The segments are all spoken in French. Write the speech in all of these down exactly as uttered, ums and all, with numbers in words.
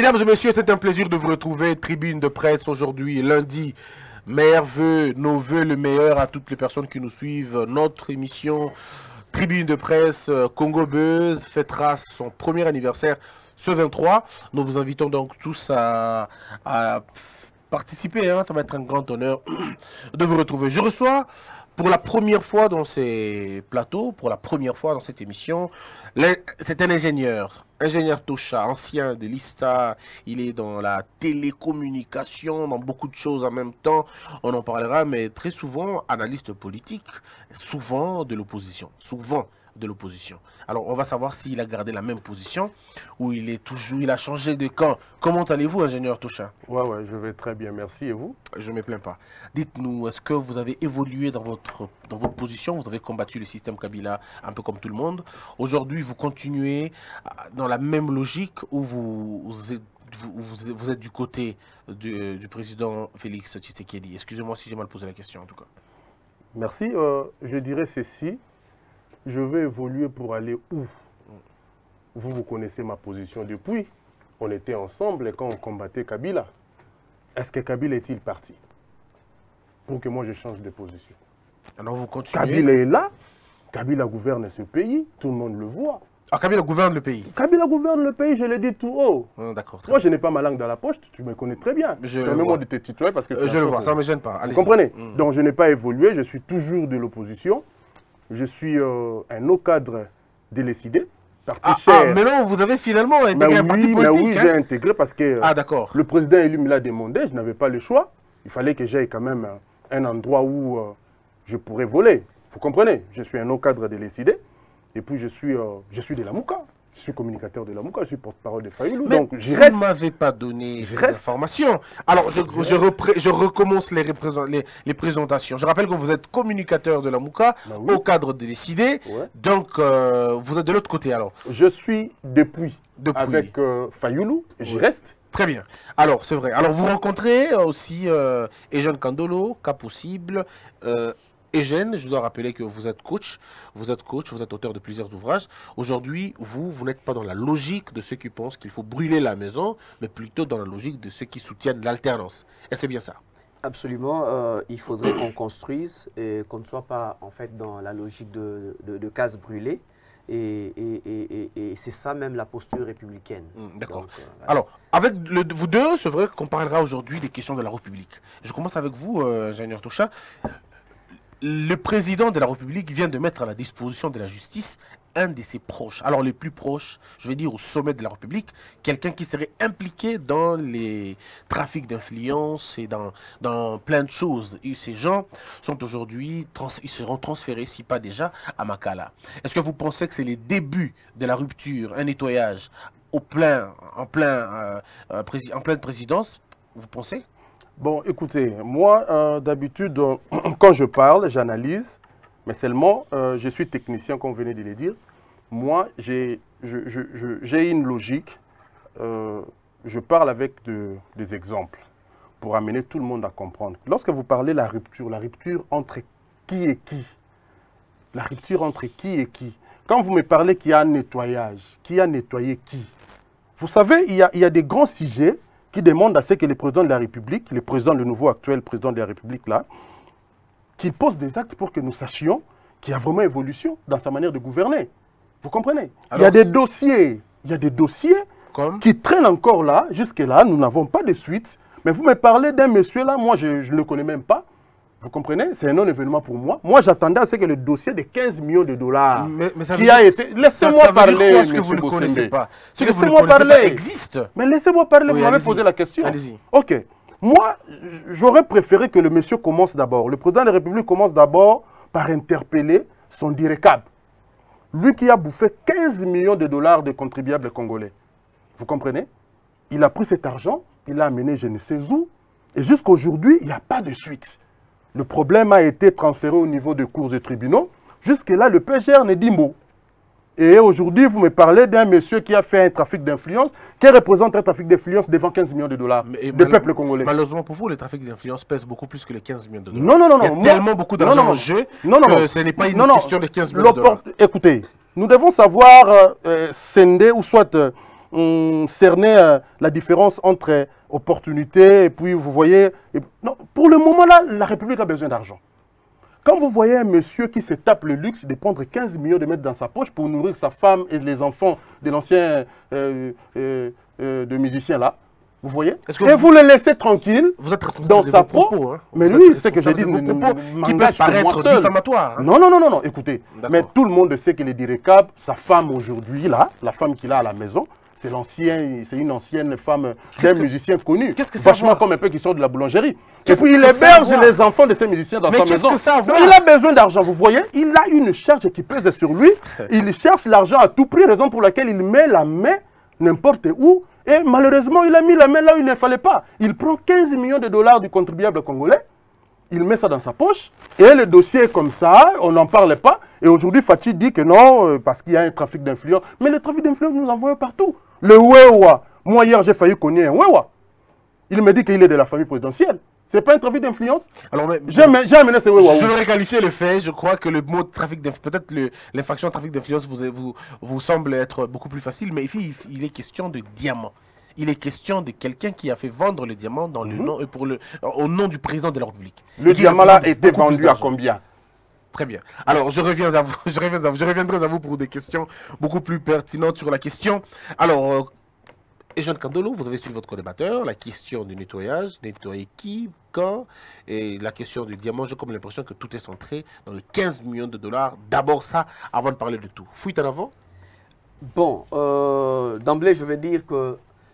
Mesdames et messieurs, c'est un plaisir de vous retrouver. Tribune de presse aujourd'hui, lundi. Meilleurs vœux, nos vœux, le meilleur à toutes les personnes qui nous suivent. Notre émission Tribune de presse Congo Buzz fêtera son premier anniversaire ce vingt-trois. Nous vous invitons donc tous à, à participer. Hein. Ça va être un grand honneur de vous retrouver. Je reçois pour la première fois dans ces plateaux, pour la première fois dans cette émission, c'est un ingénieur. Ingénieur Tosha, ancien de l'ISTA, il est dans la télécommunication, dans beaucoup de choses en même temps, on en parlera, mais très souvent analyste politique, souvent de l'opposition, souvent de l'opposition. Alors on va savoir s'il a gardé la même position ou il est toujours, il a changé de camp. Comment allez-vous, ingénieur Tosha? Ouais, ouais, je vais très bien, merci. Et vous? Je ne me plains pas. Dites-nous, est-ce que vous avez évolué dans votre, dans votre position? Vous avez combattu le système Kabila un peu comme tout le monde. Aujourd'hui, vous continuez dans la même logique où vous, vous, êtes, vous, vous, vous êtes du côté du, du président Félix Tshisekedi. Excusez-moi si j'ai mal posé la question en tout cas. Merci. Euh, je dirais ceci. Je vais évoluer pour aller où? Vous, vous connaissez ma position depuis. On était ensemble quand on combattait Kabila. Est-ce que Kabila est-il parti? Pour que moi je change de position. Alors vous continuez. Kabila est là. Kabila gouverne ce pays. Tout le monde le voit. Ah, Kabila gouverne le pays. Kabila gouverne le pays, je l'ai dit tout haut. Ah, d'accord. Moi, je n'ai pas ma langue dans la poche, tu me connais très bien. Permets-moi de te tutoyer parce que... Euh, je le vois, ça ne me gêne pas. Vous comprenez? mmh. Donc, je n'ai pas évolué, je suis toujours de l'opposition. Je suis euh, un haut cadre délécidé. Ah, ah, mais non, vous avez finalement intégré un parti politique. Mais oui, hein? J'ai intégré parce que ah, le président élu me l'a demandé, je n'avais pas le choix. Il fallait que j'aille quand même un endroit où euh, je pourrais voler. Vous comprenez? Je suis un haut cadre délécidé. Et puis je suis, euh, je suis de la Mouka. Je suis communicateur de la Mouka, je suis porte-parole de Fayoulou. Mais donc j'y reste. Vous ne m'avez pas donné ces informations. Alors je, je, je, je recommence les, les, les présentations. Je rappelle que vous êtes communicateur de la Mouka, ben oui. Au cadre de décider. Ouais. Donc euh, vous êtes de l'autre côté alors. Je suis depuis, depuis. avec euh, Fayoulou, j'y ouais. reste. Très bien. Alors c'est vrai. Alors vous rencontrez aussi euh, Eugène Kandolo, cas possible. Euh, Eugène, je dois rappeler que vous êtes coach, vous êtes coach, vous êtes auteur de plusieurs ouvrages. Aujourd'hui, vous, vous n'êtes pas dans la logique de ceux qui pensent qu'il faut brûler la maison, mais plutôt dans la logique de ceux qui soutiennent l'alternance. Et c'est bien ça? Absolument. Euh, il faudrait qu'on construise et qu'on ne soit pas en fait dans la logique de, de, de cases brûlées. Et, et, et, et, et c'est ça même la posture républicaine. Mmh, D'accord. Euh, voilà. Alors, avec le, vous deux, c'est vrai qu'on parlera aujourd'hui des questions de la République. Je commence avec vous, euh, ingénieur Tosha. Le président de la République vient de mettre à la disposition de la justice un de ses proches, alors les plus proches, je vais dire au sommet de la République, quelqu'un qui serait impliqué dans les trafics d'influence et dans, dans plein de choses. Et ces gens sont aujourd'hui, ils seront transférés, si pas déjà, à Makala. Est-ce que vous pensez que c'est les débuts de la rupture, un nettoyage au plein, en, plein, euh, euh, en pleine présidence, vous pensez? Bon, écoutez, moi, euh, d'habitude, euh, quand je parle, j'analyse, mais seulement, euh, je suis technicien, comme vous venez de le dire. Moi, j'ai je, je, je, une logique. Euh, je parle avec de, des exemples pour amener tout le monde à comprendre. Lorsque vous parlez de la rupture, la rupture entre qui et qui? La rupture entre qui et qui? Quand vous me parlez qu'il y a un nettoyage, qui a nettoyé qui? Vous savez, il y a, il y a des grands sujets qui demande à ce que le président de la République, le président, le nouveau actuel président de la République là, qu'il pose des actes pour que nous sachions qu'il y a vraiment évolution dans sa manière de gouverner. Vous comprenez? Alors, il y a des dossiers, il y a des dossiers comme? qui traînent encore là, jusque là, nous n'avons pas de suite. Mais vous me parlez d'un monsieur là, moi je ne le connais même pas. Vous comprenez? C'est un non-événement pour moi. Moi, j'attendais à ce que le dossier de quinze millions de dollars mais, mais ça qui a été... Laissez-moi parler, ce que vous ne connaissez pas. Ce que laissez-moi parler. existe. Mais laissez-moi parler, oui, vous m'avez posé la question. Allez-y. Ok. Moi, j'aurais préféré que le monsieur commence d'abord. Le président de la République commence d'abord par interpeller son direcable. Lui qui a bouffé quinze millions de dollars de contribuables congolais. Vous comprenez? Il a pris cet argent, il l'a amené je ne sais où. Et jusqu'à aujourd'hui, il n'y a pas de suite. Le problème a été transféré au niveau des cours et tribunaux. Jusque-là, le P G R ne dit mot. Et aujourd'hui, vous me parlez d'un monsieur qui a fait un trafic d'influence, qui représente un trafic d'influence devant quinze millions de dollars des peuples congolais. Malheureusement pour vous, le trafic d'influence pèse beaucoup plus que les quinze millions de dollars. Non, non, non. Il y a non, tellement moi, beaucoup d'argent en jeu non, non, que non, ce n'est pas une non, question non, de quinze millions de dollars. Écoutez, nous devons savoir euh, scinder ou soit... Euh, hum, cerner euh, la différence entre euh, opportunité et puis vous voyez... Et, non, pour le moment là, la République a besoin d'argent. Quand vous voyez un monsieur qui se tape le luxe de prendre quinze millions de mettre dans sa poche pour nourrir sa femme et les enfants de l'ancien euh, euh, euh, de musicien là, vous voyez, que et vous, vous le laissez tranquille vous êtes dans sa propos. propos. Hein. Mais vous lui, c'est ce que j'ai dit, ne, propos qui peuvent paraître diffamatoires. Hein. Non, non, non, non, non, écoutez, mais tout le monde sait qu'il est direcable. Sa femme aujourd'hui, là, la femme qu'il a à la maison, c'est l'ancien, c'est une ancienne femme d'un musicien connu. Qu'est-ce que ça Vachement comme un peu qui sort de la boulangerie. Et puis il héberge les enfants de ces musiciens dans mais sa maison. Que ça Donc, il a besoin d'argent, vous voyez. Il a une charge qui pèse sur lui. Il cherche l'argent à tout prix, raison pour laquelle il met la main n'importe où. Et malheureusement, il a mis la main là où il ne fallait pas. Il prend quinze millions de dollars du contribuable congolais. Il met ça dans sa poche. Et le dossier est comme ça, on n'en parle pas. Et aujourd'hui, Fachi dit que non, parce qu'il y a un trafic d'influence. Mais le trafic d'influence, nous en voyons partout. Le Wewa. Moi, hier, j'ai failli connaître un Wewa. Il me dit qu'il est de la famille présidentielle. C'est pas un trafic d'influence. Alors, j'ai amené ce Wewa. Je vais qualifier le fait. Je crois que le mot trafic d'influence, peut-être l'infraction trafic d'influence vous, vous, vous semble être beaucoup plus facile, mais ici, il est question de diamants. Il est question de quelqu'un qui a fait vendre le diamant dans le mm-hmm. nom, pour le, au nom du président de la République. Le diamant là était vendu à combien? Très bien. Alors, je reviens à vous, je, reviens à vous, je reviendrai à vous pour des questions beaucoup plus pertinentes sur la question. Alors, euh, Eugène Kandolo, vous avez suivi votre co-débatteur, la question du nettoyage, nettoyer qui, quand, et la question du diamant, j'ai comme l'impression que tout est centré dans les quinze millions de dollars. D'abord ça, avant de parler de tout. Fuite en avant? Bon, euh, d'emblée, je vais dire que,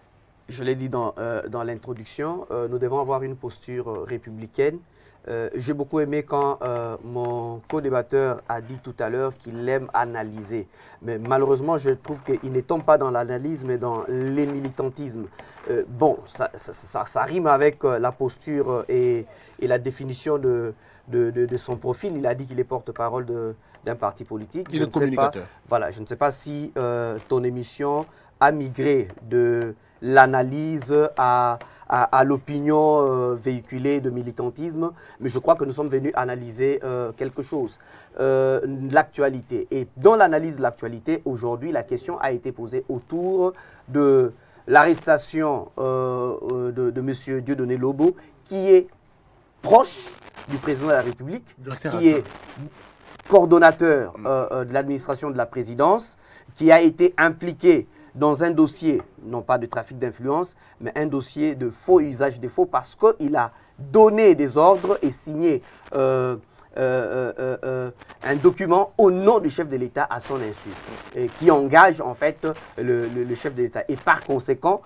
je l'ai dit dans, euh, dans l'introduction, euh, nous devons avoir une posture euh, républicaine. Euh, J'ai beaucoup aimé quand euh, mon co-débatteur a dit tout à l'heure qu'il aime analyser. Mais malheureusement, je trouve qu'il ne tombe pas dans l'analyse, mais dans les militantismes. Euh, bon, ça, ça, ça, ça rime avec euh, la posture et, et la définition de, de, de, de son profil. Il a dit qu'il est porte-parole d'un parti politique. Il est communicateur. Pas, voilà, je ne sais pas si euh, ton émission a migré de l'analyse à, à, à l'opinion euh, véhiculée de militantisme, mais je crois que nous sommes venus analyser euh, quelque chose, euh, l'actualité. Et dans l'analyse de l'actualité, aujourd'hui, la question a été posée autour de l'arrestation euh, de, de M. Dieudonné Lobo, qui est proche du président de la République, qui est coordonnateur euh, de l'administration de la présidence, qui a été impliqué dans un dossier, non pas de trafic d'influence, mais un dossier de faux usage des faux, parce qu'il a donné des ordres et signé euh, euh, euh, euh, un document au nom du chef de l'État à son insu, et qui engage en fait le, le, le chef de l'État. Et par conséquent,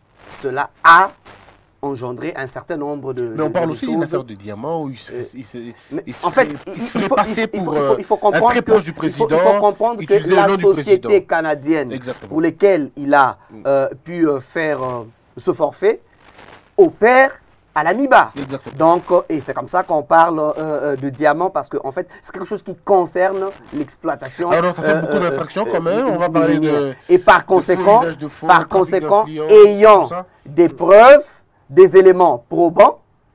cela a engendrer un certain nombre de... Mais on de, parle de aussi d'une affaire de diamants où il se, euh, il se, il se en fait, il il, se il, faut, passer il, pour il, faut, il faut comprendre un très proche du président. Il faut, il faut comprendre que la société canadienne Exactement. pour laquelle il a euh, pu euh, faire euh, ce forfait opère à la MIBA. Donc, euh, et c'est comme ça qu'on parle euh, de diamants parce qu'en en fait, c'est quelque chose qui concerne l'exploitation. Alors, ça fait euh, beaucoup euh, d'infractions quand même. On va parler de... Et par conséquent, de faux, par conséquent ayant des preuves, des éléments probants,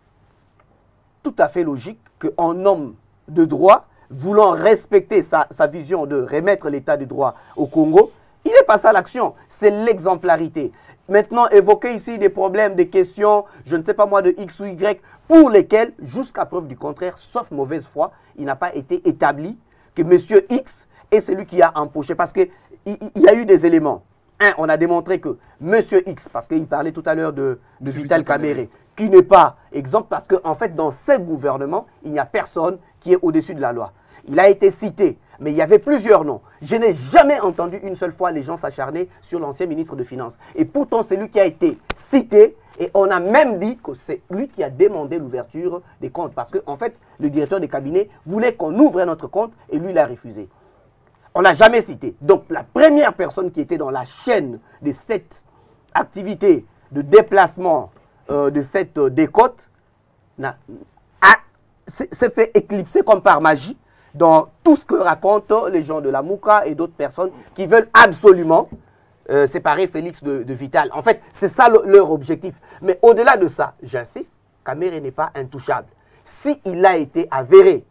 tout à fait logique qu'un homme de droit, voulant respecter sa, sa vision de remettre l'état de droit au Congo, il est passé à l'action. C'est l'exemplarité. Maintenant, évoquer ici des problèmes, des questions, je ne sais pas moi, de X ou Y, pour lesquels, jusqu'à preuve du contraire, sauf mauvaise foi, il n'a pas été établi que M. X est celui qui a empoché. Parce qu'il y, y a eu des éléments. Un, on a démontré que M. X, parce qu'il parlait tout à l'heure de, de Vital Kamerhe, qui n'est pas exemple, parce qu'en en fait, dans ce gouvernement, il n'y a personne qui est au-dessus de la loi. Il a été cité, mais il y avait plusieurs noms. Je n'ai jamais entendu une seule fois les gens s'acharner sur l'ancien ministre de Finances. Et pourtant, c'est lui qui a été cité, et on a même dit que c'est lui qui a demandé l'ouverture des comptes. Parce qu'en en fait, le directeur des cabinets voulait qu'on ouvre notre compte, et lui, il a refusé. On n'a jamais cité. Donc, la première personne qui était dans la chaîne de cette activité de déplacement euh, de cette euh, décote s'est fait éclipser comme par magie dans tout ce que racontent les gens de la Mouka et d'autres personnes qui veulent absolument euh, séparer Félix de, de Vital. En fait, c'est ça le, leur objectif. Mais au-delà de ça, j'insiste, Kamerhe n'est pas intouchable. S'il a été avéré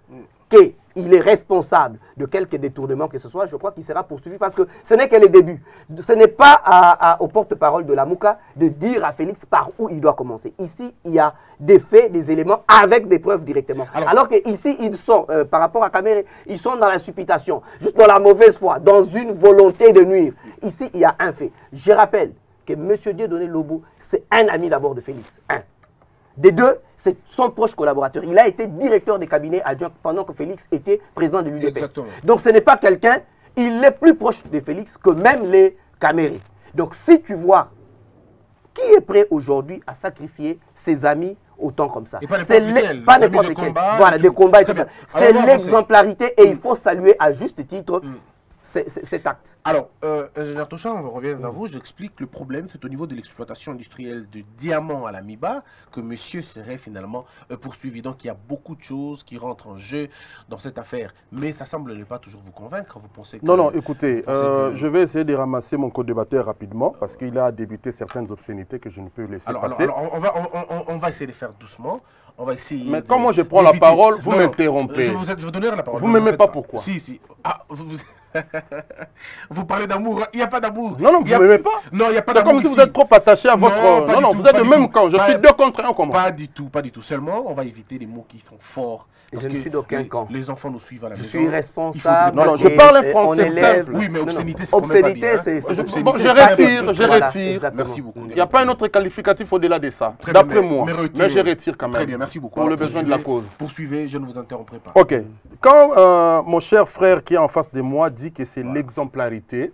qu'il est responsable de quelque détournement que ce soit, je crois qu'il sera poursuivi parce que ce n'est que le début. Ce n'est pas à, à, au porte-parole de la Mouka de dire à Félix par où il doit commencer. Ici, il y a des faits, des éléments avec des preuves directement. Alors, Alors qu'ici, ils sont, euh, par rapport à Kamere, ils sont dans la supputation, juste dans la mauvaise foi, dans une volonté de nuire. Ici, il y a un fait. Je rappelle que M. Dieudonné Lobo, c'est un ami d'abord de Félix. Un. Des deux, c'est son proche collaborateur. Il a été directeur des cabinets adjoints pendant que Félix était président de l'U D P S. Donc ce n'est pas quelqu'un, il est plus proche de Félix que même les Camérés. Donc si tu vois qui est prêt aujourd'hui à sacrifier ses amis autant comme ça, c'est pas n'importe quel. Voilà, des combats et tout ça. C'est l'exemplarité et il faut saluer à juste titre mm. cet acte. Alors, euh, ingénieur Tocha, on revient vers vous. J'explique le problème, c'est au niveau de l'exploitation industrielle de diamants à la Miba que monsieur serait finalement euh, poursuivi. Donc, il y a beaucoup de choses qui rentrent en jeu dans cette affaire. Mais ça semble ne pas toujours vous convaincre. Vous pensez que... Non, non, écoutez, euh, que... je vais essayer de ramasser mon co-débatteur rapidement parce qu'il a débuté certaines obscénités que je ne peux laisser alors, passer. Alors, alors on, va, on, on, on va essayer de faire doucement. On va essayer. Mais quand moi je prends la parole, vous m'interrompez. Je, vous, je vous donner la parole. Vous ne m'aimez pas, pas pourquoi? Si, si. Ah, vous... vous... vous parlez d'amour, il n'y a pas d'amour. Non, non, vous ne m'aimez pas. Non, il n'y a pas d'amour. C'est comme si vous êtes trop attaché à votre... Non, non, non vous êtes de même camp. Je suis deux contre un, comment? Pas du tout, pas du tout. Seulement, on va éviter les mots qui sont forts. Je ne suis d'aucun camp. Les enfants nous suivent à la je maison. Je suis responsable. Non, non, je parle un français simple. Oui, mais obscénité, c'est obscénité, c'est... Bon, je retire, je retire. Merci beaucoup. Il n'y a pas un autre qualificatif au-delà de ça, d'après moi. Mais je retire quand même. Très bien, merci beaucoup. Pour le besoin de la cause. Poursuivez, je ne vous interromprai pas. Ok. Quand mon cher frère qui est en face de moi dit que c'est l'exemplarité,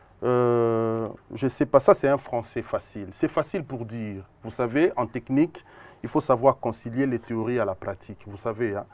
je ne sais pas, ça c'est un français facile. C'est facile pour dire. Vous savez, en technique, il faut savoir concilier les théories à la pratique. Vous savez, hein.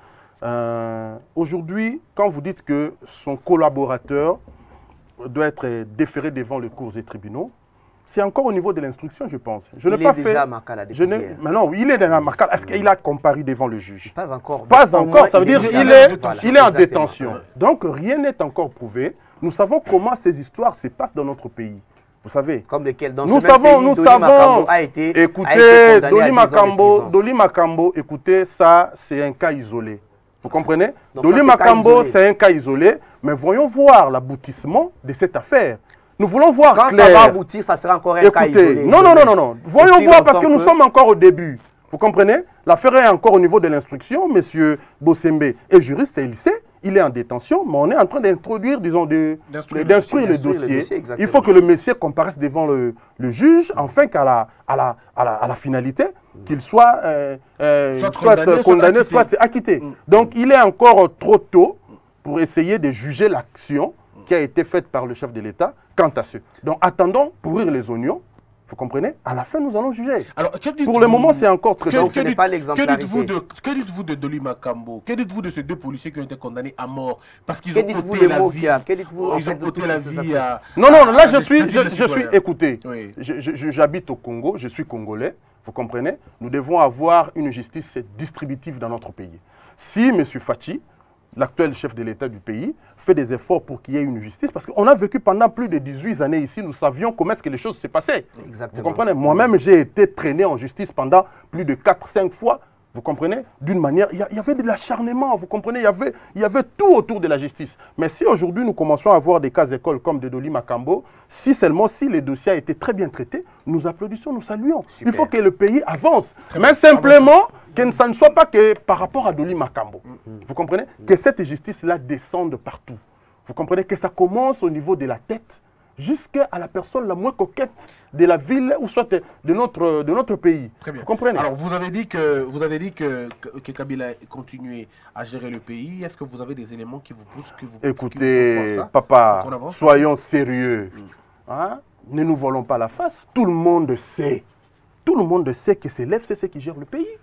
Euh, aujourd'hui, quand vous dites que son collaborateur doit être déféré devant les cours et tribunaux, c'est encore au niveau de l'instruction, je pense. Je il est pas déjà fait, marqué à la je Mais non, il est déjà marqué. Est-ce qu'il a comparu devant le juge? Pas encore. Pas encore, ça veut dire qu'il est, voilà, il est en détention. Donc rien n'est encore prouvé. Nous savons comment ces histoires se passent dans notre pays. Vous savez, comme lesquels dans nous ce savons, pays, nous Doli savons, a été, écoutez, a été Doli Makambo, Doli Makambo, écoutez, ça c'est un cas isolé. Vous comprenez? Donc Doli Makambo, c'est un cas isolé, mais voyons voir l'aboutissement de cette affaire. Nous voulons voir quand clair. Ça va aboutir, ça sera encore un écoutez, cas isolé. Non, non, non, non, non. Voyons Aussi voir parce que que... nous sommes encore au début. Vous comprenez? L'affaire est encore au niveau de l'instruction. Monsieur Bossembe est juriste et il sait. Il est en détention, mais on est en train d'introduire, disons, d'instruire le dossier. Le dossier. Le dossier il faut que le monsieur comparaisse devant le, le juge, afin qu'à la, à la, à la, à la finalité, mmh. qu'il soit, euh, euh, soit, soit condamné, condamné, soit acquitté. Soit acquitté. Mmh. Donc, il est encore trop tôt pour essayer de juger l'action qui a été faite par le chef de l'État quant à ce. Donc, attendons pourrir les oignons. Vous comprenez? À la fin, nous allons juger. Alors, pour le moment, c'est encore très tôt. Ce n'est pas l'exemplarité. Que dites-vous de Doli Makambo? Que dites-vous de ces deux policiers qui ont été condamnés à mort parce qu'ils ont ôté la vie? Ils ont ôté la vie à... Non, non, là, je suis, je, je suis, écoutez, oui. j'habite au Congo, je suis congolais, vous comprenez? Nous devons avoir une justice distributive dans notre pays. Si M. Fachi, l'actuel chef de l'État du pays, fait des efforts pour qu'il y ait une justice. Parce qu'on a vécu pendant plus de dix-huit années ici, nous savions comment est-ce que les choses se passaient. Exactement. Vous comprenez? Moi-même, j'ai été traîné en justice pendant plus de quatre cinq fois. Vous comprenez? D'une manière, il y, y avait de l'acharnement, vous comprenez? Il y avait, il y avait tout autour de la justice. Mais si aujourd'hui, nous commençons à avoir des cas d'école comme de Doli Makambo, si seulement si les dossiers ont été très bien traités, nous applaudissons, nous saluons. Super. Il faut que le pays avance. Très Mais bien. Simplement, que ça ne soit pas que par rapport à Doli Makambo. Mm-hmm. Vous comprenez? Mm-hmm. Que cette justice-là descende partout. Vous comprenez? Que ça commence au niveau de la tête, jusqu'à la personne la moins coquette de la ville ou soit de notre, de notre pays. Très bien. Vous comprenez? Alors, vous avez dit que, vous avez dit que, que, que Kabila a continué à gérer le pays. Est-ce que vous avez des éléments qui vous poussent que vous, Écoutez, qui vous ça papa, soyons sérieux. Mm. Hein? Ne nous volons pas la face. Tout le monde sait. Tout le monde sait que c'est l'F C C qui gère le pays.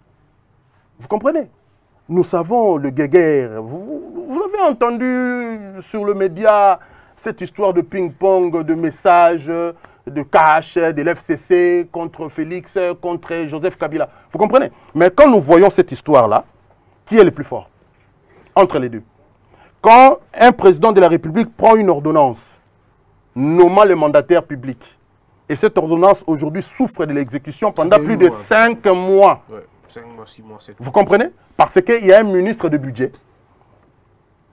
Vous comprenez? Nous savons le guéguerre. Vous, vous avez entendu sur le média cette histoire de ping-pong, de messages, de cash, de l'F C C contre Félix, contre Joseph Kabila. Vous comprenez? Mais quand nous voyons cette histoire-là, qui est le plus fort entre les deux? Quand un président de la République prend une ordonnance nommant le mandataire public, et cette ordonnance aujourd'hui souffre de l'exécution pendant plus de cinq mois. Ouais, cinq mois, six mois, sept mois. Vous comprenez? Parce qu'il y a un ministre de budget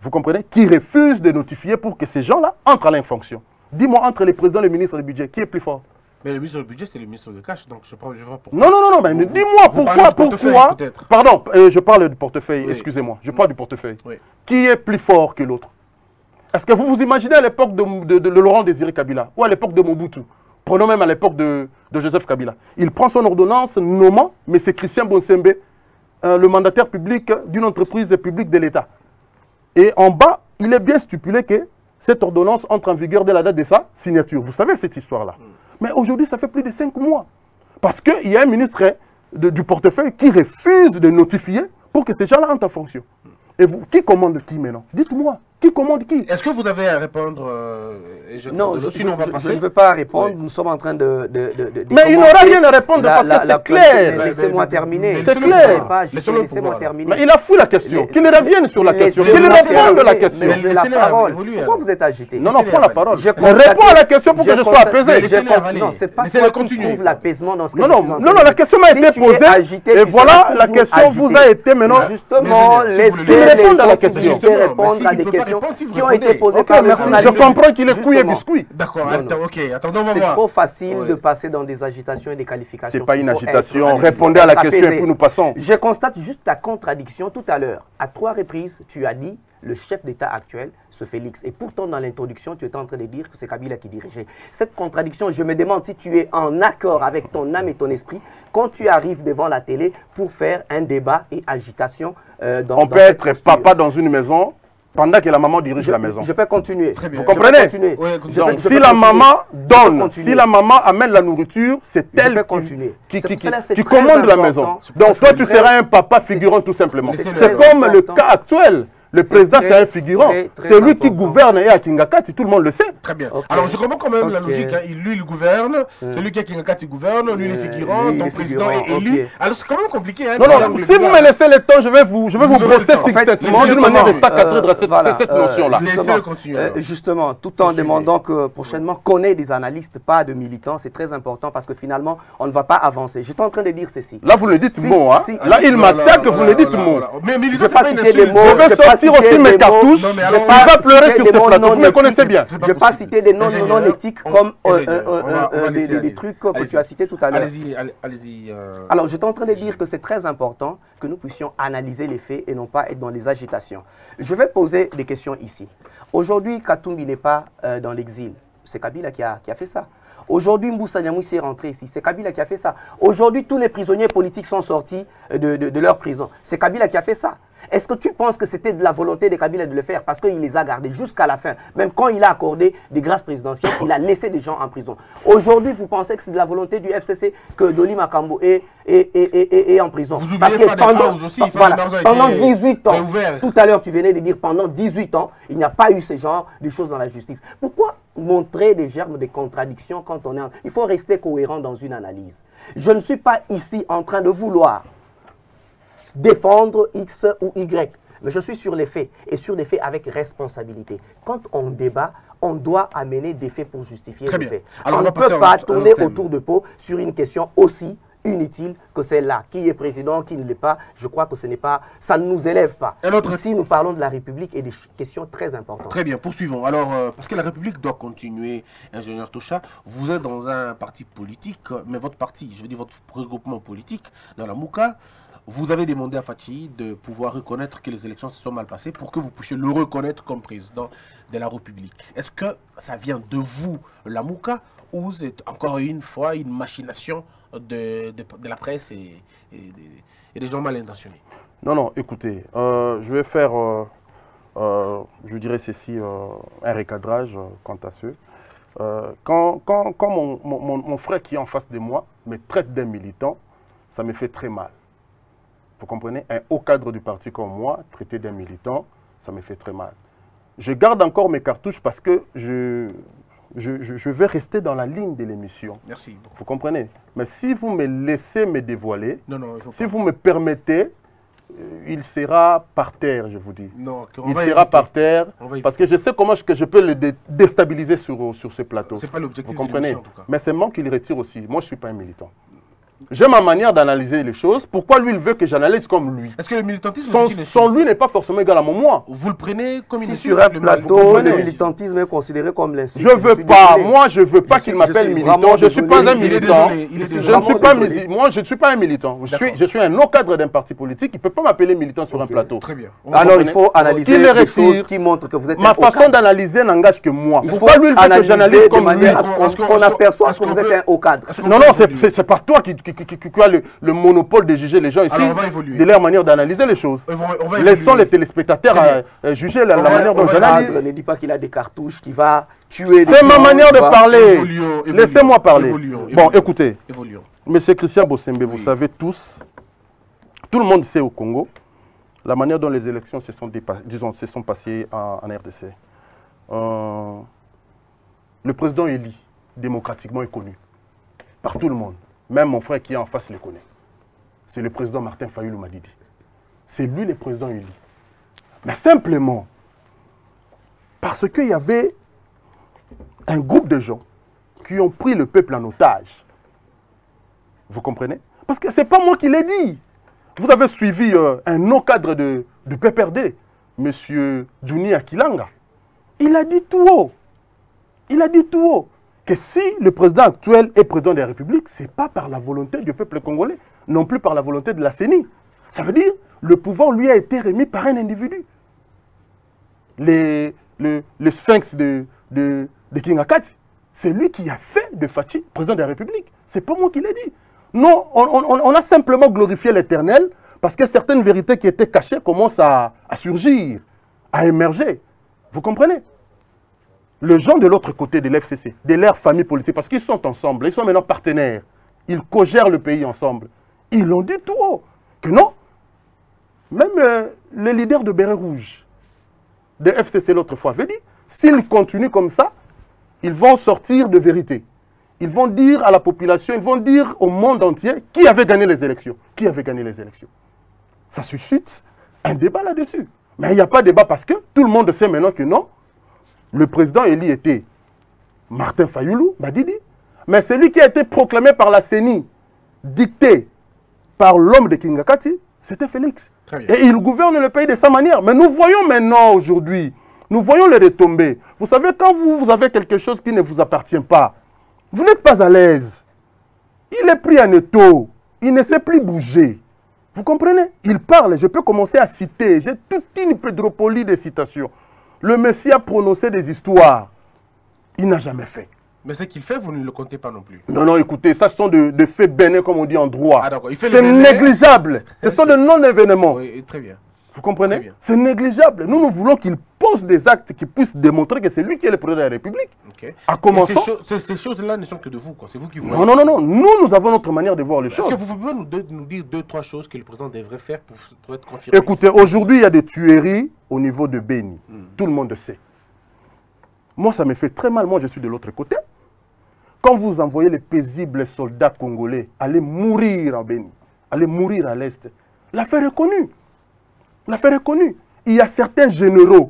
vous comprenez, qui refuse de notifier pour que ces gens-là entrent à l'infonction. Dis-moi, entre les présidents et les ministres du budget, qui est plus fort? Mais le ministre du budget, c'est le ministre de cash, donc je ne sais pas pourquoi. Non, non, non, non, mais dis-moi pourquoi, pourquoi... Pardon, euh, je parle du portefeuille, oui. Excusez-moi, je parle du portefeuille. Oui. Qui est plus fort que l'autre? Est-ce que vous vous imaginez à l'époque de, de, de, de Laurent Désiré Kabila, ou à l'époque de Mobutu, prenons même à l'époque de, de Joseph Kabila, il prend son ordonnance nommant M. Christian Bonsembe, euh, le mandataire public d'une entreprise publique de l'État. Et en bas, il est bien stipulé que cette ordonnance entre en vigueur dès la date de sa signature. Vous savez cette histoire-là. Mm. Mais aujourd'hui, ça fait plus de cinq mois. Parce qu'il y a un ministre de, du portefeuille qui refuse de notifier pour que ces gens-là entrent en fonction. Mm. Et vous, qui commande qui maintenant? Dites-moi. Qui commande qui? Est-ce que vous avez à répondre euh, et je, Non, je, sinon je, on va je, passer. je ne veux pas répondre. Oui. Nous sommes en train de... de, de, de mais il n'aura rien à répondre la, parce que c'est clair. Laissez-moi terminer. C'est clair. Laissez-moi terminer. Mais il a fouillé la question. Qu'il revienne sur la question. Qu'il réponde à la question. Mais la parole. Pourquoi vous êtes agité? Non, non, prends la parole. Réponds à la question pour que je sois apaisé. Non, c'est pas toi qui trouve l'apaisement dans ce que je suis en train de dire. Non, non, la question m'a été posée. Et voilà, la question vous a été maintenant... Justement, laissez répondre à la question. Répondre à des questions qui ont été posées par le journaliste. Je comprends qu'il est couillé biscuit. D'accord, ok, attendons, on va voir. C'est trop facile de passer dans des agitations et des qualifications. C'est pas une agitation, répondez à la question et puis nous passons. Je constate juste ta contradiction tout à l'heure. À trois reprises, tu as dit le chef d'État actuel, ce Félix. Et pourtant, dans l'introduction, tu étais en train de dire que c'est Kabila qui dirigeait. Cette contradiction, je me demande si tu es en accord avec ton âme et ton esprit quand tu arrives devant la télé pour faire un débat et agitation euh, dans On dans peut être posture. Papa dans une maison pendant que la maman dirige je, la maison. Je peux continuer. Très bien. Vous comprenez? Continuer. Ouais, je Donc, peux, si je la continuer. maman donne, si la maman amène la nourriture, c'est elle qui, qui, qui, qui, cela, qui commande la maison. Donc, toi, tu seras un papa figurant tout simplement. C'est comme important. Le cas actuel. Le président, c'est un figurant. C'est lui qui gouverne et à Kingakati, tout le monde le sait. Très bien. Okay. Alors, je comprends quand même okay. la logique. Hein. Lui, il gouverne. Mm. C'est lui qui à Kingakati gouverne. Lui, il est figurant. Ton président est élu. Okay. Alors, c'est quand même compliqué. Hein, non, non, si vous me laissez le temps, je vais vous, je vais vous, vous brosser succinctement d'une manière de staccateur à cette, voilà, cette euh, notion-là. Justement, euh, justement, tout en demandant que prochainement, qu'on ait des analystes, pas de militants, c'est très important parce que finalement, on ne va pas avancer. J'étais en train de dire ceci. Là, vous le dites mot. Là, il m'attaque, vous le dites mot. Mais militant, c'est pas citer des mots. Je vais sortir aussi mes cartouches. Non, mais alors, il va pleurer sur ce plateau, vous me connaissez bien. Je ne vais pas citer des noms non éthiques comme des trucs que tu as cités tout à l'heure. Allez-y, allez-y. Alors, j'étais en train de dire que c'est très important que nous puissions analyser les faits et non pas être dans les agitations. Je vais poser des questions ici. Aujourd'hui, Katumbi n'est pas euh, dans l'exil. C'est Kabila qui a, qui a fait ça. Aujourd'hui, Moussa Niamouissi est rentré ici. C'est Kabila qui a fait ça. Aujourd'hui, tous les prisonniers politiques sont sortis de, de, de leur prison. C'est Kabila qui a fait ça. Est-ce que tu penses que c'était de la volonté de Kabila de le faire parce qu'il les a gardés jusqu'à la fin? Même quand il a accordé des grâces présidentielles, il a laissé des gens en prison. Aujourd'hui, vous pensez que c'est de la volonté du F C C que Doli Makambo est, est, est, est, est en prison? Vous parce que pendant, aussi, voilà, pendant dix-huit ans, tout à l'heure tu venais de dire pendant dix-huit ans, il n'y a pas eu ce genre de choses dans la justice. Pourquoi montrer des germes de contradiction quand on est... En... Il faut rester cohérent dans une analyse. Je ne suis pas ici en train de vouloir défendre X ou Y. Mais je suis sur les faits, et sur des faits avec responsabilité. Quand on débat, on doit amener des faits pour justifier les faits. Alors, on ne peut pas tourner autour de pot sur une question aussi inutile que celle-là. Qui est président, qui ne l'est pas, je crois que ce n'est pas, ça ne nous élève pas. Autre... Ici, nous parlons de la République et des questions très importantes. Très bien, poursuivons. Alors, euh, parce que la République doit continuer, ingénieur Tocha, vous êtes dans un parti politique, mais votre parti, je veux dire votre regroupement politique, dans la Mouka, vous avez demandé à Fachi de pouvoir reconnaître que les élections se sont mal passées pour que vous puissiez le reconnaître comme président de la République. Est-ce que ça vient de vous, la Mouka, ou c'est encore une fois une machination de, de, de la presse et, et, et des gens mal intentionnés? Non, non, écoutez, euh, je vais faire, euh, euh, je dirais ceci, euh, un recadrage euh, quant à ce. Euh, quand quand, quand mon, mon, mon frère qui est en face de moi me traite d'un militant, ça me fait très mal. Vous comprenez? Un haut cadre du parti comme moi, traité d'un militant, ça me fait très mal. Je garde encore mes cartouches parce que je, je, je, je vais rester dans la ligne de l'émission. Merci. Vous comprenez? Mais si vous me laissez me dévoiler, non, non, si vous me permettez, euh, il sera par terre, je vous dis. Non, il sera éviter. par terre parce que je sais comment je, que je peux le dé déstabiliser sur, sur ce plateau. C'est pas l'objectif. Vous comprenez? En tout cas. Mais c'est moi qui le retire aussi. Moi, je ne suis pas un militant. J'ai ma manière d'analyser les choses. Pourquoi lui, il veut que j'analyse comme lui? Est-ce que le militantisme... Son, son lui n'est pas forcément égal à mon moi. Vous le prenez comme si une sur un plateau, le militantisme est considéré comme l'insulte. Je veux pas, moi je veux pas qu'il m'appelle militant. Je ne suis pas un militant. Je ne suis pas moi je ne suis pas un militant. Je suis, je suis un non-cadre d'un parti politique. Il ne peut pas m'appeler militant sur okay. un plateau. Très bien. Alors il faut analyser les choses qui montrent que vous êtes. Ma façon d'analyser n'engage que moi. Il Pourquoi lui il veut que j'analyse comme lui? On aperçoit que vous êtes un haut cadre. Non, non, c'est pas toi qui as le monopole de juger les gens ici, de leur manière d'analyser les choses. On va, on va Laissons les téléspectateurs à, à juger la, la manière dont j'analyse. Ne dis pas qu'il a des cartouches qui va tuer. C'est ma manière de parler. Laissez-moi parler. Évoluons, évoluons, bon, écoutez, évoluons. Monsieur Christian Bossembe, oui. Vous savez tous, tout le monde sait au Congo, la manière dont les élections se sont, disons, se sont passées en, en R D C. Euh, le président élu, démocratiquement, est connu par tout le monde. Même mon frère qui est en face le connaît. C'est le président Martin Fayulu Madidi. C'est lui le président élu. Mais simplement, parce qu'il y avait un groupe de gens qui ont pris le peuple en otage. Vous comprenez? Parce que ce n'est pas moi qui l'ai dit. Vous avez suivi euh, un non-cadre de, de P P R D, M. Douni Akilanga. Il a dit tout haut. Il a dit tout haut que si le président actuel est président de la République, ce n'est pas par la volonté du peuple congolais, non plus par la volonté de la C E N I. Ça veut dire que le pouvoir lui a été remis par un individu. Les, le, le sphinx de, de, de King Akati, c'est lui qui a fait de Fachi président de la République. Ce n'est pas moi qui l'ai dit. Non, on, on, on a simplement glorifié l'Éternel parce que certaines vérités qui étaient cachées commencent à, à surgir, à émerger. Vous comprenez? Les gens de l'autre côté de l'F C C, de leur famille politique, parce qu'ils sont ensemble, ils sont maintenant partenaires, ils co-gèrent le pays ensemble. Ils l'ont dit tout haut, que non. Même euh, le leader de Béret Rouge, de F C C l'autre fois, avait dit, s'ils continuent comme ça, ils vont sortir de vérité. Ils vont dire à la population, ils vont dire au monde entier qui avait gagné les élections. Qui avait gagné les élections? Ça suscite un débat là-dessus. Mais il n'y a pas de débat parce que tout le monde sait maintenant que non. Le président élu était Martin Fayulu Madidi, mais celui qui a été proclamé par la C E N I, dicté par l'homme de King Akati, c'était Félix. Et il gouverne le pays de sa manière. Mais nous voyons maintenant aujourd'hui, nous voyons les retombées. Vous savez, quand vous, vous avez quelque chose qui ne vous appartient pas, vous n'êtes pas à l'aise. Il est pris en étau, il ne sait plus bouger. Vous comprenez? Il parle, je peux commencer à citer, j'ai toute une pédropolie de citations. Le Messie a prononcé des histoires. Il n'a jamais fait. Mais ce qu'il fait, vous ne le comptez pas non plus. Non, non, écoutez, ça sont de, de faits bénins, comme on dit en droit. Ah, d'accord. C'est négligeable. Ce sont de non-événements. Oui, très bien. Vous comprenez? C'est négligeable. Nous, nous voulons qu'il pose des actes qui puissent démontrer que c'est lui qui est le président de la République. Okay. À commencer. Ces, cho ces choses-là ne sont que de vous, c'est vous qui voyez. Non, non, non, non. Nous, nous avons notre manière de voir les choses. Est-ce que vous pouvez nous, deux, nous dire deux, trois choses que le président devrait faire pour, pour être confirmé? Écoutez, aujourd'hui, il y a des tueries au niveau de Béni. Hmm. Tout le monde le sait. Moi, ça me fait très mal. Moi, je suis de l'autre côté. Quand vous envoyez les paisibles soldats congolais aller mourir en Béni, aller mourir à l'Est, l'affaire est connue. L'affaire est connue. Il y a certains généraux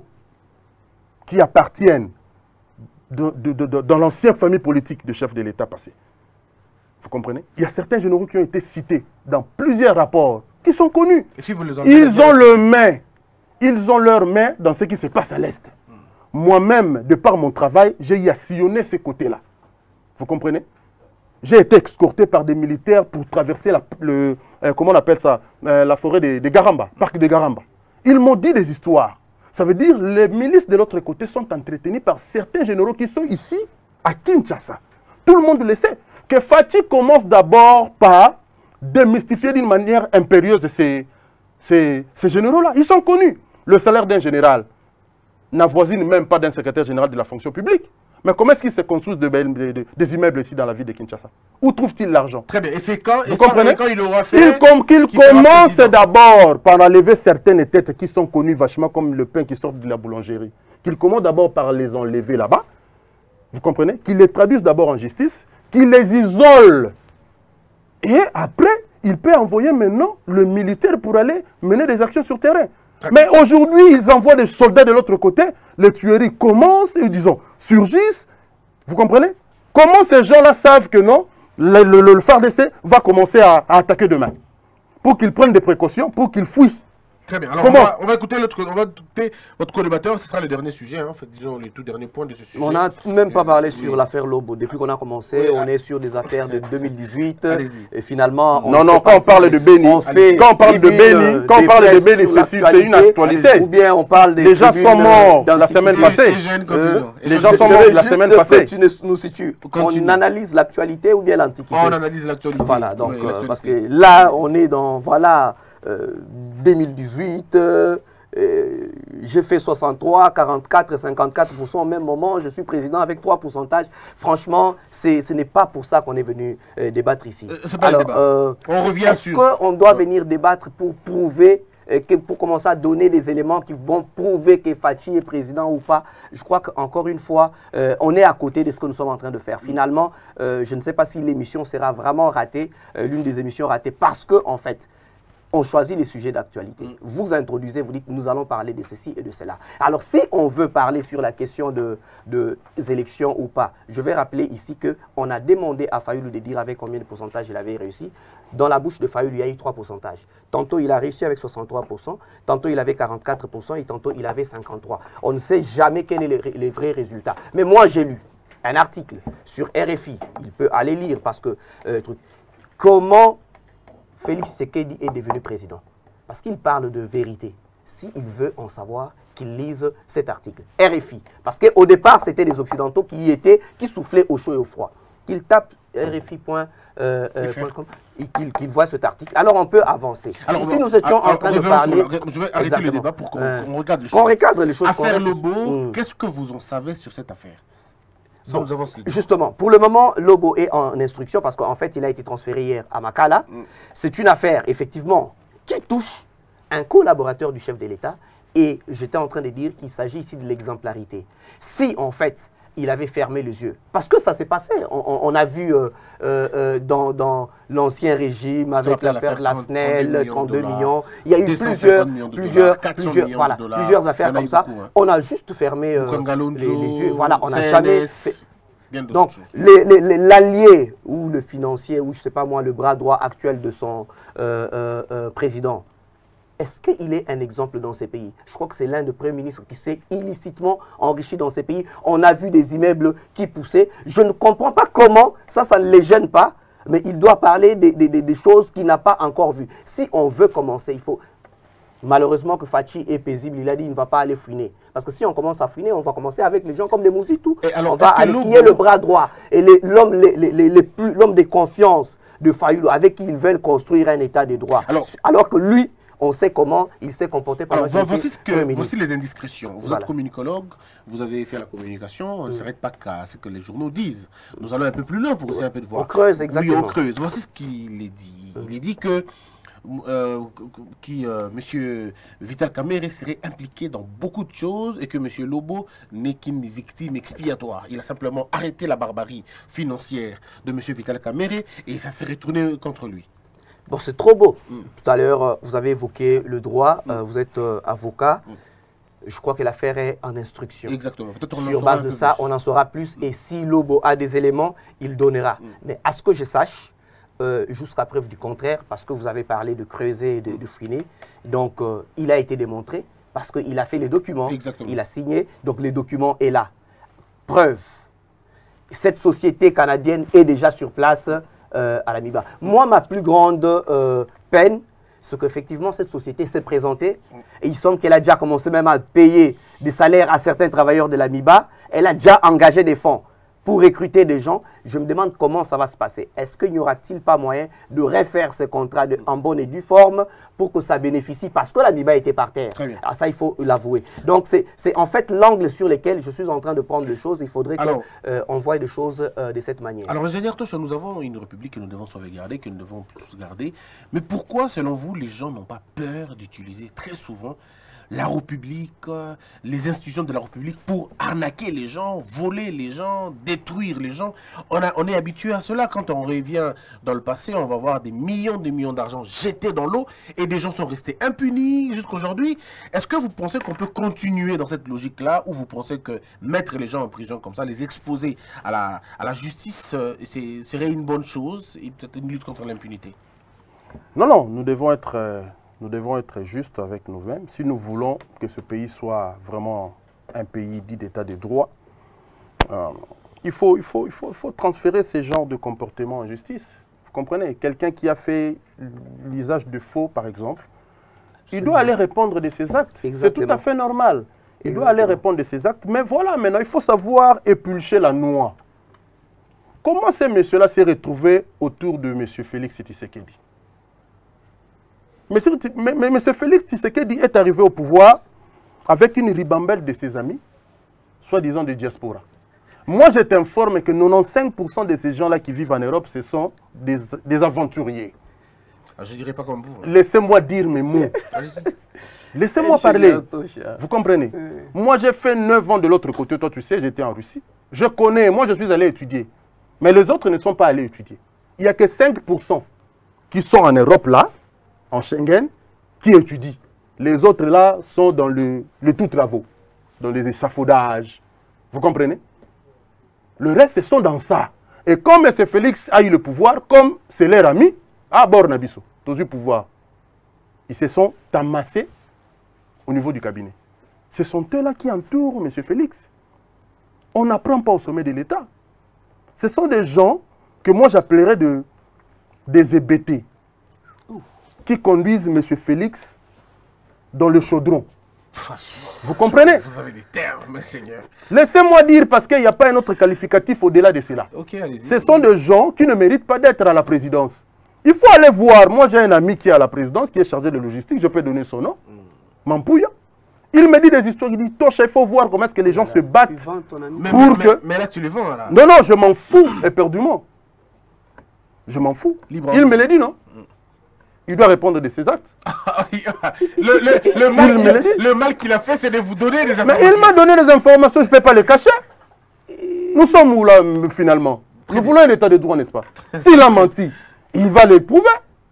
qui appartiennent de, de, de, de, dans l'ancienne famille politique de chef de l'État passé. Vous comprenez? Il y a certains généraux qui ont été cités dans plusieurs rapports qui sont connus. Et si vous les ils ont leur main. Ils ont leur main dans ce qui se passe à l'Est. Hmm. Moi-même, de par mon travail, j'ai y sillonné ces côtés-là. Vous comprenez? J'ai été escorté par des militaires pour traverser la, le, euh, comment on appelle ça, euh, la forêt de, de Garamba, parc de Garamba. Ils m'ont dit des histoires. Ça veut dire que les milices de l'autre côté sont entretenues par certains généraux qui sont ici, à Kinshasa. Tout le monde le sait. Que Fachi commence d'abord par démystifier d'une manière impérieuse ces, ces, ces généraux-là. Ils sont connus. Le salaire d'un général n'avoisine même pas d'un secrétaire général de la fonction publique. Mais comment est-ce qu'ils se construisent de, de, de, des immeubles ici dans la ville de Kinshasa? Où trouve-t-il l'argent? Très bien. Et c'est quand, Vous comprenez? quand il aura fait... Il com qu'il commence d'abord par enlever certaines têtes qui sont connues vachement comme le pain qui sort de la boulangerie. Qu'il commence d'abord par les enlever là-bas. Vous comprenez? Qu'il les traduise d'abord en justice. Qu'il les isole. Et après, il peut envoyer maintenant le militaire pour aller mener des actions sur terrain. Mais aujourd'hui, ils envoient des soldats de l'autre côté, les tueries commencent et disons, surgissent. Vous comprenez? Comment ces gens-là savent que non, le, le, le F A R D C va commencer à, à attaquer demain. Pour qu'ils prennent des précautions, pour qu'ils fouillent. Très bien. Alors, on va, on va écouter l'autre, on va écouter votre co-débatteur. Ce sera le dernier sujet, hein, en fait, disons les tout derniers points de ce sujet. On n'a même pas euh, parlé oui. sur l'affaire Lobo. Depuis qu'on a commencé, oui, on ah, est sur des affaires de deux mille dix-huit. Et finalement, on non, non, quand on parle de Béni, on fait quand on parle de Béni, quand on parle de Béni, c'est une actualité. Ou bien on parle des. Les gens sont morts la semaine passée. Les gens sont morts la semaine passée. Tu nous situes. On analyse l'actualité ou bien l'antiquité? On analyse l'actualité. Voilà, donc parce que là, on est dans voilà. Euh, deux mille dix-huit, euh, euh, j'ai fait soixante-trois, quarante-quatre et cinquante-quatre pour cent au même moment, je suis président avec trois pourcentages. Franchement, ce n'est pas pour ça qu'on est venu euh, débattre ici. Euh, c'est pas Alors, le débat. Euh, on revient est-ce sur... Est-ce qu'on doit venir débattre pour prouver, euh, que, pour commencer à donner des éléments qui vont prouver que Fachi est président ou pas? Je crois qu'encore une fois, euh, on est à côté de ce que nous sommes en train de faire. Finalement, euh, je ne sais pas si l'émission sera vraiment ratée, euh, l'une des émissions ratées, parce que, en fait, on choisit les sujets d'actualité. Mm. Vous introduisez, vous dites, nous allons parler de ceci et de cela. Alors, si on veut parler sur la question de, de des élections ou pas, je vais rappeler ici qu'on a demandé à Fayoulou de dire avec combien de pourcentage il avait réussi. Dans la bouche de Fayoulou, il y a eu trois pourcentages. Tantôt, il a réussi avec soixante-trois pour cent, tantôt, il avait quarante-quatre pour cent et tantôt, il avait cinquante-trois pour cent. On ne sait jamais quels sont les, les vrais résultats. Mais moi, j'ai lu un article sur R F I. Il peut aller lire parce que... Euh, truc, comment... Félix Tshisekedi est devenu président parce qu'il parle de vérité. S'il veut en savoir, qu'il lise cet article. R F I. Parce qu'au départ, c'était les Occidentaux qui y étaient, qui soufflaient au chaud et au froid. Qu'il tape R F I point com euh, et qu'il qu'il voit cet article. Alors, on peut avancer. Alors, Ici, nous étions alors, en train de parler... Je vais arrêter Exactement. le débat pour qu'on euh, regarde les choses. Qu'on recadre les choses. Affaire Lobo, hum. qu'est-ce que vous en savez sur cette affaire? Bon, justement, pour le moment, Lobo est en instruction parce qu'en fait, il a été transféré hier à Makala. Mm. C'est une affaire, effectivement, qui touche un collaborateur du chef de l'État. Et j'étais en train de dire qu'il s'agit ici de l'exemplarité. Si, en fait, il avait fermé les yeux, parce que ça s'est passé, on, on, on a vu euh, euh, dans, dans l'ancien régime, avec l'affaire de la S N E L, trente-deux millions, il y a eu plusieurs, plusieurs, plusieurs, voilà, plusieurs affaires comme ça. Beaucoup, hein. On a juste fermé euh, les, les yeux, voilà, on n'a jamais fait... Donc, l'allié ou le financier, ou je ne sais pas moi, le bras droit actuel de son euh, euh, euh, président, est-ce qu'il est un exemple dans ces pays? Je crois que c'est l'un des premiers ministres qui s'est illicitement enrichi dans ces pays. On a vu des immeubles qui poussaient. Je ne comprends pas comment, ça, ça ne les gêne pas, mais il doit parler des, des, des choses qu'il n'a pas encore vues. Si on veut commencer, il faut... Malheureusement que Fachi est paisible, il a dit qu'il ne va pas aller fouiner. Parce que si on commence à fouiner, on va commencer avec les gens comme les Mouzitou. On va aller qui est le bras droit et l'homme les, les, les, les de confiance de Fayoulou avec qui ils veulent construire un état de droit. Alors, alors que lui, on sait comment il s'est comporté pendant Alors, voici, ce que, voici les indiscrétions. Vous voilà. êtes communicologue, vous avez fait la communication, on ne s'arrête pas qu'à ce que les journaux disent. Nous allons un peu plus loin pour essayer un peu de voir. On creuse, exactement. Oui, on creuse. Voici ce qu'il est dit. Il est dit que Euh, qui, euh, M. Vital Kamerhe serait impliqué dans beaucoup de choses et que M. Lobo n'est qu'une victime expiatoire. Il a simplement arrêté la barbarie financière de M. Vital Kamerhe et ça s'est retourné contre lui. Bon, c'est trop beau. Mm. Tout à l'heure, vous avez évoqué le droit, mm. euh, vous êtes euh, avocat. Mm. Je crois que l'affaire est en instruction. Exactement. Sur base de ça, plus. on en saura plus. Mm. Et si Lobo a des éléments, il donnera. Mm. Mais à ce que je sache, Euh, jusqu'à preuve du contraire, parce que vous avez parlé de creuser et de, de fouiner. Donc, euh, il a été démontré parce qu'il a fait les documents, Exactement. il a signé, donc les documents est là. Preuve, cette société canadienne est déjà sur place euh, à la MIBA. Moi, ma plus grande euh, peine, c'est qu'effectivement, cette société s'est présentée et il semble qu'elle a déjà commencé même à payer des salaires à certains travailleurs de la MIBA. Elle a déjà engagé des fonds pour recruter des gens. Je me demande comment ça va se passer. Est-ce qu'il n'y aura-t-il pas moyen de refaire ce contrat de, en bonne et due forme pour que ça bénéficie? Parce que la MIBA était par terre. Alors ça, il faut l'avouer. Donc, c'est en fait l'angle sur lequel je suis en train de prendre les choses. Il faudrait qu'on euh, voie les choses euh, de cette manière. Alors, ingénieur Toche, nous avons une république que nous devons sauvegarder, que nous devons tous garder. Mais pourquoi, selon vous, les gens n'ont pas peur d'utiliser très souvent la République, euh, les institutions de la République pour arnaquer les gens, voler les gens, détruire les gens. On, a, on est habitué à cela. Quand on revient dans le passé, on va voir des millions de millions d'argent jetés dans l'eau et des gens sont restés impunis jusqu'à aujourd'hui. Est-ce que vous pensez qu'on peut continuer dans cette logique-là ou vous pensez que mettre les gens en prison comme ça, les exposer à la, à la justice, euh, serait une bonne chose et peut-être une lutte contre l'impunité? Non, non, nous devons être, euh, nous devons être justes avec nous-mêmes. Si nous voulons que ce pays soit vraiment un pays dit d'état de droit, euh, il, faut, il, faut, il, faut, il faut transférer ces genres de comportements en justice. Vous comprenez? Quelqu'un qui a fait l'usage de faux, par exemple, il doit aller répondre de ses actes. C'est tout à fait normal. Il Exactement. doit aller répondre de ses actes. Mais voilà, maintenant, il faut savoir épulcher la noix. Comment ces messieurs-là s'est retrouvé autour de M. Félix Tshisekedi? M. Félix Tshisekedi est arrivé au pouvoir avec une ribambelle de ses amis, soi-disant de diaspora. Moi, je t'informe que quatre-vingt-quinze pour cent de ces gens-là qui vivent en Europe, ce sont des, des aventuriers. Ah, je ne dirais pas comme vous. Hein. Laissez-moi dire mes mots. Laissez-moi parler. Vous comprenez? Moi, j'ai fait neuf ans de l'autre côté. Toi, tu sais, j'étais en Russie. Je connais. Moi, je suis allé étudier. Mais les autres ne sont pas allés étudier. Il n'y a que cinq pour cent qui sont en Europe, là, en Schengen, qui étudient. Les autres, là, sont dans le, le tout travaux, dans les échafaudages. Vous comprenez? Le reste, ils sont dans ça. Et comme M. Félix a eu le pouvoir, comme c'est leur ami, à bord Nabiso, tous le pouvoir, ils se sont amassés au niveau du cabinet. Ce sont eux-là qui entourent M. Félix. On n'apprend pas au sommet de l'État. Ce sont des gens que moi j'appellerais de, des hébétés qui conduisent M. Félix dans le chaudron. Vous comprenez? Vous avez des termes, monseigneur. Laissez-moi dire, parce qu'il n'y a pas un autre qualificatif au-delà de cela. Okay, allez-y. Ce sont des gens qui ne méritent pas d'être à la présidence. Il faut aller voir. Moi, j'ai un ami qui est à la présidence, qui est chargé de logistique. Je peux donner son nom. Mm. Mampouya. Il me dit des histoires. Il dit, Tocha, il faut voir comment est-ce que les gens voilà. se battent. Pour mais, mais, que... mais là, tu les vends, là. Non, non, je m'en fous éperdument. Je m'en fous. Libre il me l'a dit, non? Mm. Il doit répondre de ses actes. le, le, le, mal qu'il, le mal qu'il a fait, c'est de vous donner des informations. Mais il m'a donné des informations, je ne peux pas les cacher. Nous sommes où là, finalement? Nous voulons un état de droit, n'est-ce pas? S'il a menti, il va l'éprouver.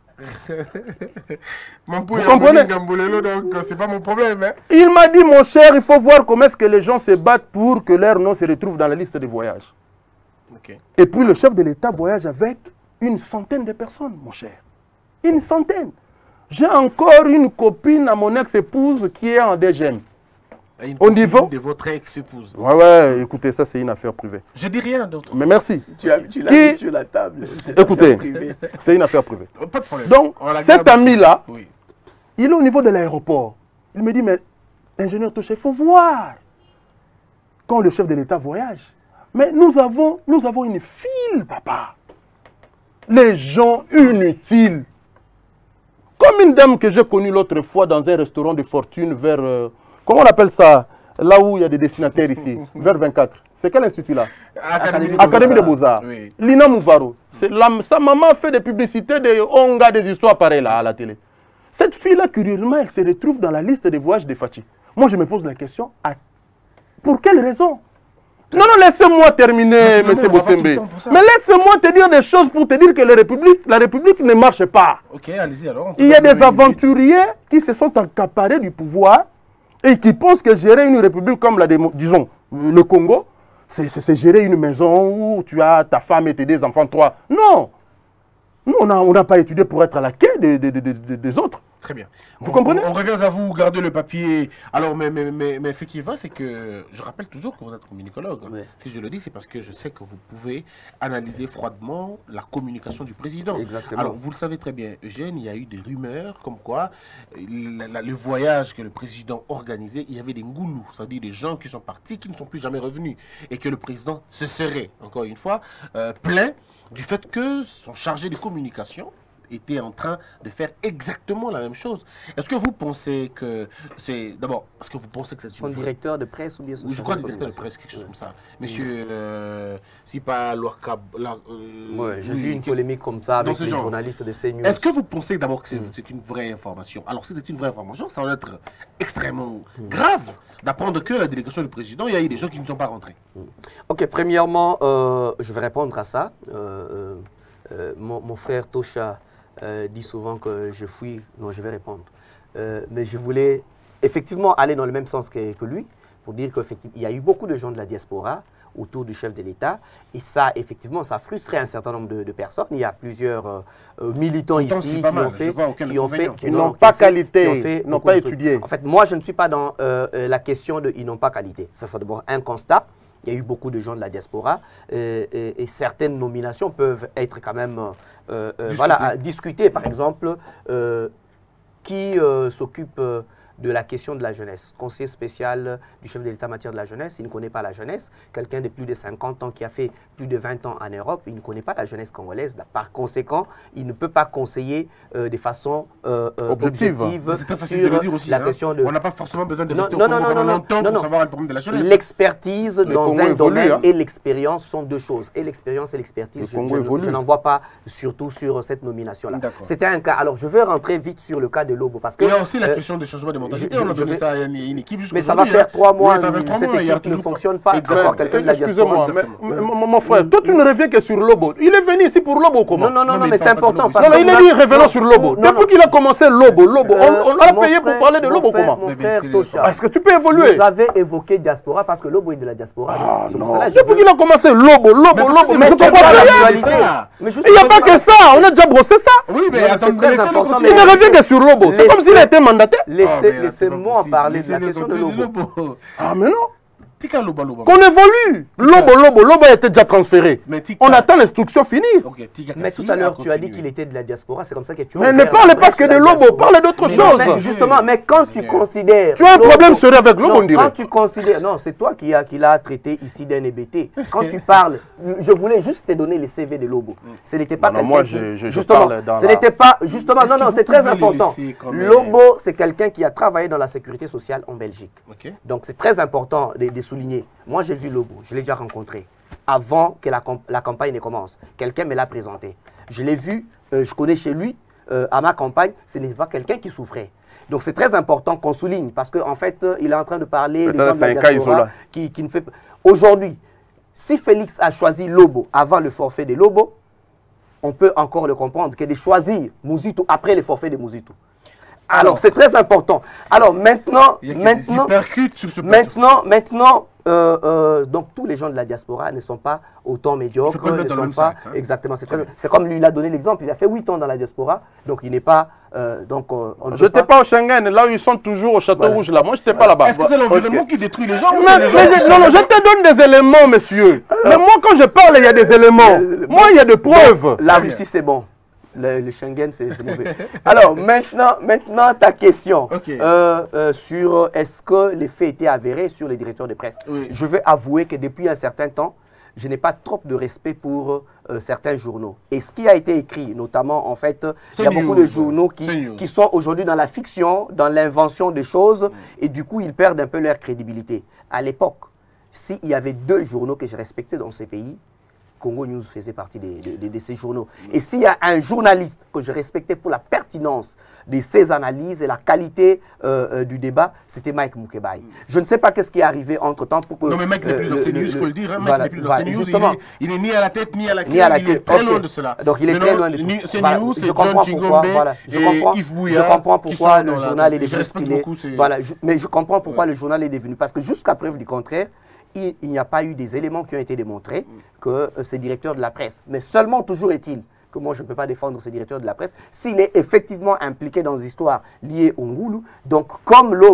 Vous comprenez? Donc, c'est pas mon problème. Hein? Il m'a dit, mon cher, il faut voir comment est-ce que les gens se battent pour que leur nom se retrouve dans la liste des voyages. Okay. Et puis le chef de l'État voyage avec une centaine de personnes, mon cher. Une centaine. J'ai encore une copine à mon ex-épouse qui est en D G M. Une Au niveau de votre ex-épouse. Ouais, ouais, écoutez, ça c'est une affaire privée. Je dis rien d'autre. Mais merci. Tu, as, tu l'as qui... mis sur la table. Écoutez, c'est une affaire privée. Pas de problème. Donc, cet ami-là, oui. il est au niveau de l'aéroport. Il me dit, mais ingénieur Toché, il faut voir quand le chef de l'État voyage. Mais nous avons, nous avons une file, papa. Les gens inutiles. Comme une dame que j'ai connue l'autre fois dans un restaurant de fortune vers... Euh, comment on appelle ça? Là où il y a des destinataires ici, vers vingt-quatre. C'est quel institut là? Académie, Académie de Beaux-Arts. Oui. Lina Mouvaro. La, sa maman fait des publicités, des onga, des histoires pareilles là à la télé. Cette fille-là, curieusement, elle se retrouve dans la liste des voyages de Fatih. Moi, je me pose la question, à... pour quelle raison? Non, non, laissez-moi terminer, M. Bossembe. Mais laissez-moi te dire des choses pour te dire que la République, la République ne marche pas. Ok, allez-y alors. Il y a des aventuriers qui se sont accaparés du pouvoir et qui pensent que gérer une République comme la, disons, le Congo, c'est gérer une maison où tu as ta femme et tes deux enfants, trois. Non. Nous, on n'a pas étudié pour être à la quai de, de, de, de, des autres. Très bien. Vous on, comprenez? on, on revient à vous, gardez le papier. Alors, mais, mais, mais, mais ce qui va, c'est que je rappelle toujours que vous êtes communicologue. Oui. Si je le dis, c'est parce que je sais que vous pouvez analyser froidement la communication du président. Exactement. Alors, vous le savez très bien, Eugène, il y a eu des rumeurs comme quoi la, la, le voyage que le président organisait, il y avait des ngoulous, c'est-à-dire des gens qui sont partis, qui ne sont plus jamais revenus. Et que le président se serait, encore une fois, euh, plaint du fait que son chargé de communication était en train de faire exactement la même chose. Est-ce que vous pensez que c'est... D'abord, est-ce que vous pensez que c'est... Son directeur de presse ou bien son Oui, je crois directeur de presse, quelque chose ouais. comme ça. Monsieur, euh, si pas Louakab... Euh, oui, j'ai oui, vu une que... polémique comme ça avec les genre. journalistes de CNews. Est-ce que vous pensez d'abord que c'est mm. une vraie information? Alors, si c'est une vraie information, ça va être extrêmement mm. grave d'apprendre que la délégation du président, il y a eu des gens qui ne sont pas rentrés. Mm. Ok, premièrement, euh, je vais répondre à ça. Euh, euh, mon, mon frère Tosha euh, dit souvent que je fuis. Non, je vais répondre. Euh, mais je voulais effectivement aller dans le même sens que, que lui, pour dire qu'il y a eu beaucoup de gens de la diaspora autour du chef de l'État. Et ça, effectivement, ça frustrait un certain nombre de, de personnes. Il y a plusieurs euh, militants Pourtant, ici qui mal, ont fait... Qui ont fait qui n'ont pas qualité, n'ont pas étudié. En fait, moi, je ne suis pas dans euh, la question de « ils n'ont pas qualité ». Ça, c'est d'abord un constat. Il y a eu beaucoup de gens de la diaspora euh, et, et certaines nominations peuvent être quand même euh, euh, voilà, à discuter. Par exemple, euh, qui euh, s'occupe euh, de la question de la jeunesse. Conseiller spécial du chef de l'État en matière de la jeunesse, il ne connaît pas la jeunesse. Quelqu'un de plus de cinquante ans qui a fait plus de vingt ans en Europe, il ne connaît pas la jeunesse congolaise. Par conséquent, il ne peut pas conseiller euh, de façon euh, objective, objective c'est très facile de le dire aussi, la hein. question de... On n'a pas forcément besoin de rester non, au Congo non, pendant non, longtemps non, pour non. savoir le problème de la jeunesse. L'expertise dans Congo un évolue, domaine hein. et l'expérience sont deux choses. Et l'expérience et l'expertise, je, je, je n'en vois pas surtout sur cette nomination-là. C'était un cas. Alors, je vais rentrer vite sur le cas de Lobo. Parce que, il y a aussi la euh, question des changements de mentalité. On a donné ça à une équipe. Mais ça va faire trois mois, oui, cette équipe ne fonctionne pas. Quelqu'un de la diaspora. Mon frère, toi tu ne reviens que sur Lobo. Il est venu ici pour Lobo, comment? Non, non, non, mais c'est important. Non, il est dit revenons sur Lobo. Depuis qu'il a commencé Lobo, Lobo, on a payé pour parler de Lobo, comment? Mon frère Tosha, est-ce que tu peux évoluer? Vous avez évoqué diaspora parce que Lobo est de la diaspora. Ah non, depuis qu'il a commencé Lobo, Lobo, Lobo, mais c'est pas l'actualité. Il n'y a pas que ça, on a déjà brossé ça. Oui, mais c'est très important. Il ne revient que sur Lobo. C'est comme s'il a été mandaté. Laissez-moi en parler de la question de Lobo. Ah mais non. Qu'on évolue. Lobo, Lobo, Lobo a été déjà transféré. On attend l'instruction finie. Okay, mais tout à l'heure, tu as dit qu'il était de la diaspora, c'est comme ça que tu as... Mais ne parle pas que de Lobo, parle d'autre chose. Justement, mais quand tu considères... Tu as un problème sérieux avec Lobo, on dirait. Quand tu considères... Non, c'est toi qui l'as traité ici d'un E B T. Quand tu parles, je voulais juste te donner les C V de Lobo. Ce n'était pas quelqu'un moi, qui... je, je, justement, je parle ce n'était pas... Justement, non, non, c'est très important. Lobo, c'est quelqu'un qui a travaillé dans la sécurité sociale en Belgique. Donc, c'est très important de souligner. Moi, j'ai vu Lobo, je l'ai déjà rencontré avant que la, la campagne ne commence. Quelqu'un me l'a présenté. Je l'ai vu, euh, je connais chez lui, euh, à ma campagne, ce n'est pas quelqu'un qui souffrait. Donc, c'est très important qu'on souligne parce qu'en en fait, euh, il est en train de parler des gens de la diaspora qui, qui ne fait pas. Aujourd'hui, si Félix a choisi Lobo avant le forfait de Lobo, on peut encore le comprendre que de choisir Mouzito après le forfait de Mouzito. Alors, c'est très important. Alors, maintenant, maintenant, sur ce maintenant, maintenant, euh, euh, donc tous les gens de la diaspora ne sont pas autant médiocres, ne sont pas sac, hein. Exactement. C'est très... comme lui il a donné l'exemple. Il a fait huit ans dans la diaspora, donc il n'est pas. Euh, donc on, on je n'étais pas... pas au Schengen, là où ils sont toujours au Château voilà. Rouge là. Moi, je n'étais pas là-bas. Est-ce que c'est l'environnement okay. qui détruit les gens? Mais, mais, mais je, non, non, je te donne des éléments, monsieur. Alors, mais moi, quand je parle, il y a des éléments. Euh, moi, il y a des preuves. La Russie, c'est bon. Le, le Schengen, c'est mauvais. Alors, maintenant, maintenant, ta question okay. euh, euh, sur est-ce que les faits étaient avérés sur les directeurs de presse. Oui. Je vais avouer que depuis un certain temps, je n'ai pas trop de respect pour euh, certains journaux. Et ce qui a été écrit, notamment, en fait, il y a news, beaucoup de journaux qui, qui sont aujourd'hui dans la fiction, dans l'invention des choses, mm. et du coup, ils perdent un peu leur crédibilité. À l'époque, s'il y avait deux journaux que je respectais dans ces pays, Congo News faisait partie de, de, de, de ces journaux. Et s'il y a un journaliste que je respectais pour la pertinence de ses analyses et la qualité euh, euh, du débat, c'était Mike Mukebai. Je ne sais pas qu'est-ce qui est arrivé entre-temps pour que... Non, mais Mike n'est plus dans ces news, il faut le dire. Hein, voilà, Mike n'est plus dans ces news, il est, il est ni à la tête, ni à la queue, il est très okay. loin de cela. Donc il est mais très non, loin de tout. Ces voilà, news, je comprends pourquoi, voilà, je comprends, je comprends pourquoi le journal est devenu ce qu'il est. Voilà, mais je comprends pourquoi le journal est devenu. Parce que jusqu'à preuve du contraire, il, il n'y a pas eu des éléments qui ont été démontrés mm. que euh, c'est directeur de la presse. Mais seulement, toujours est-il que moi, je ne peux pas défendre ce directeur de la presse s'il est effectivement impliqué dans des histoires liées au Ngoulou. Donc, comme Lobo,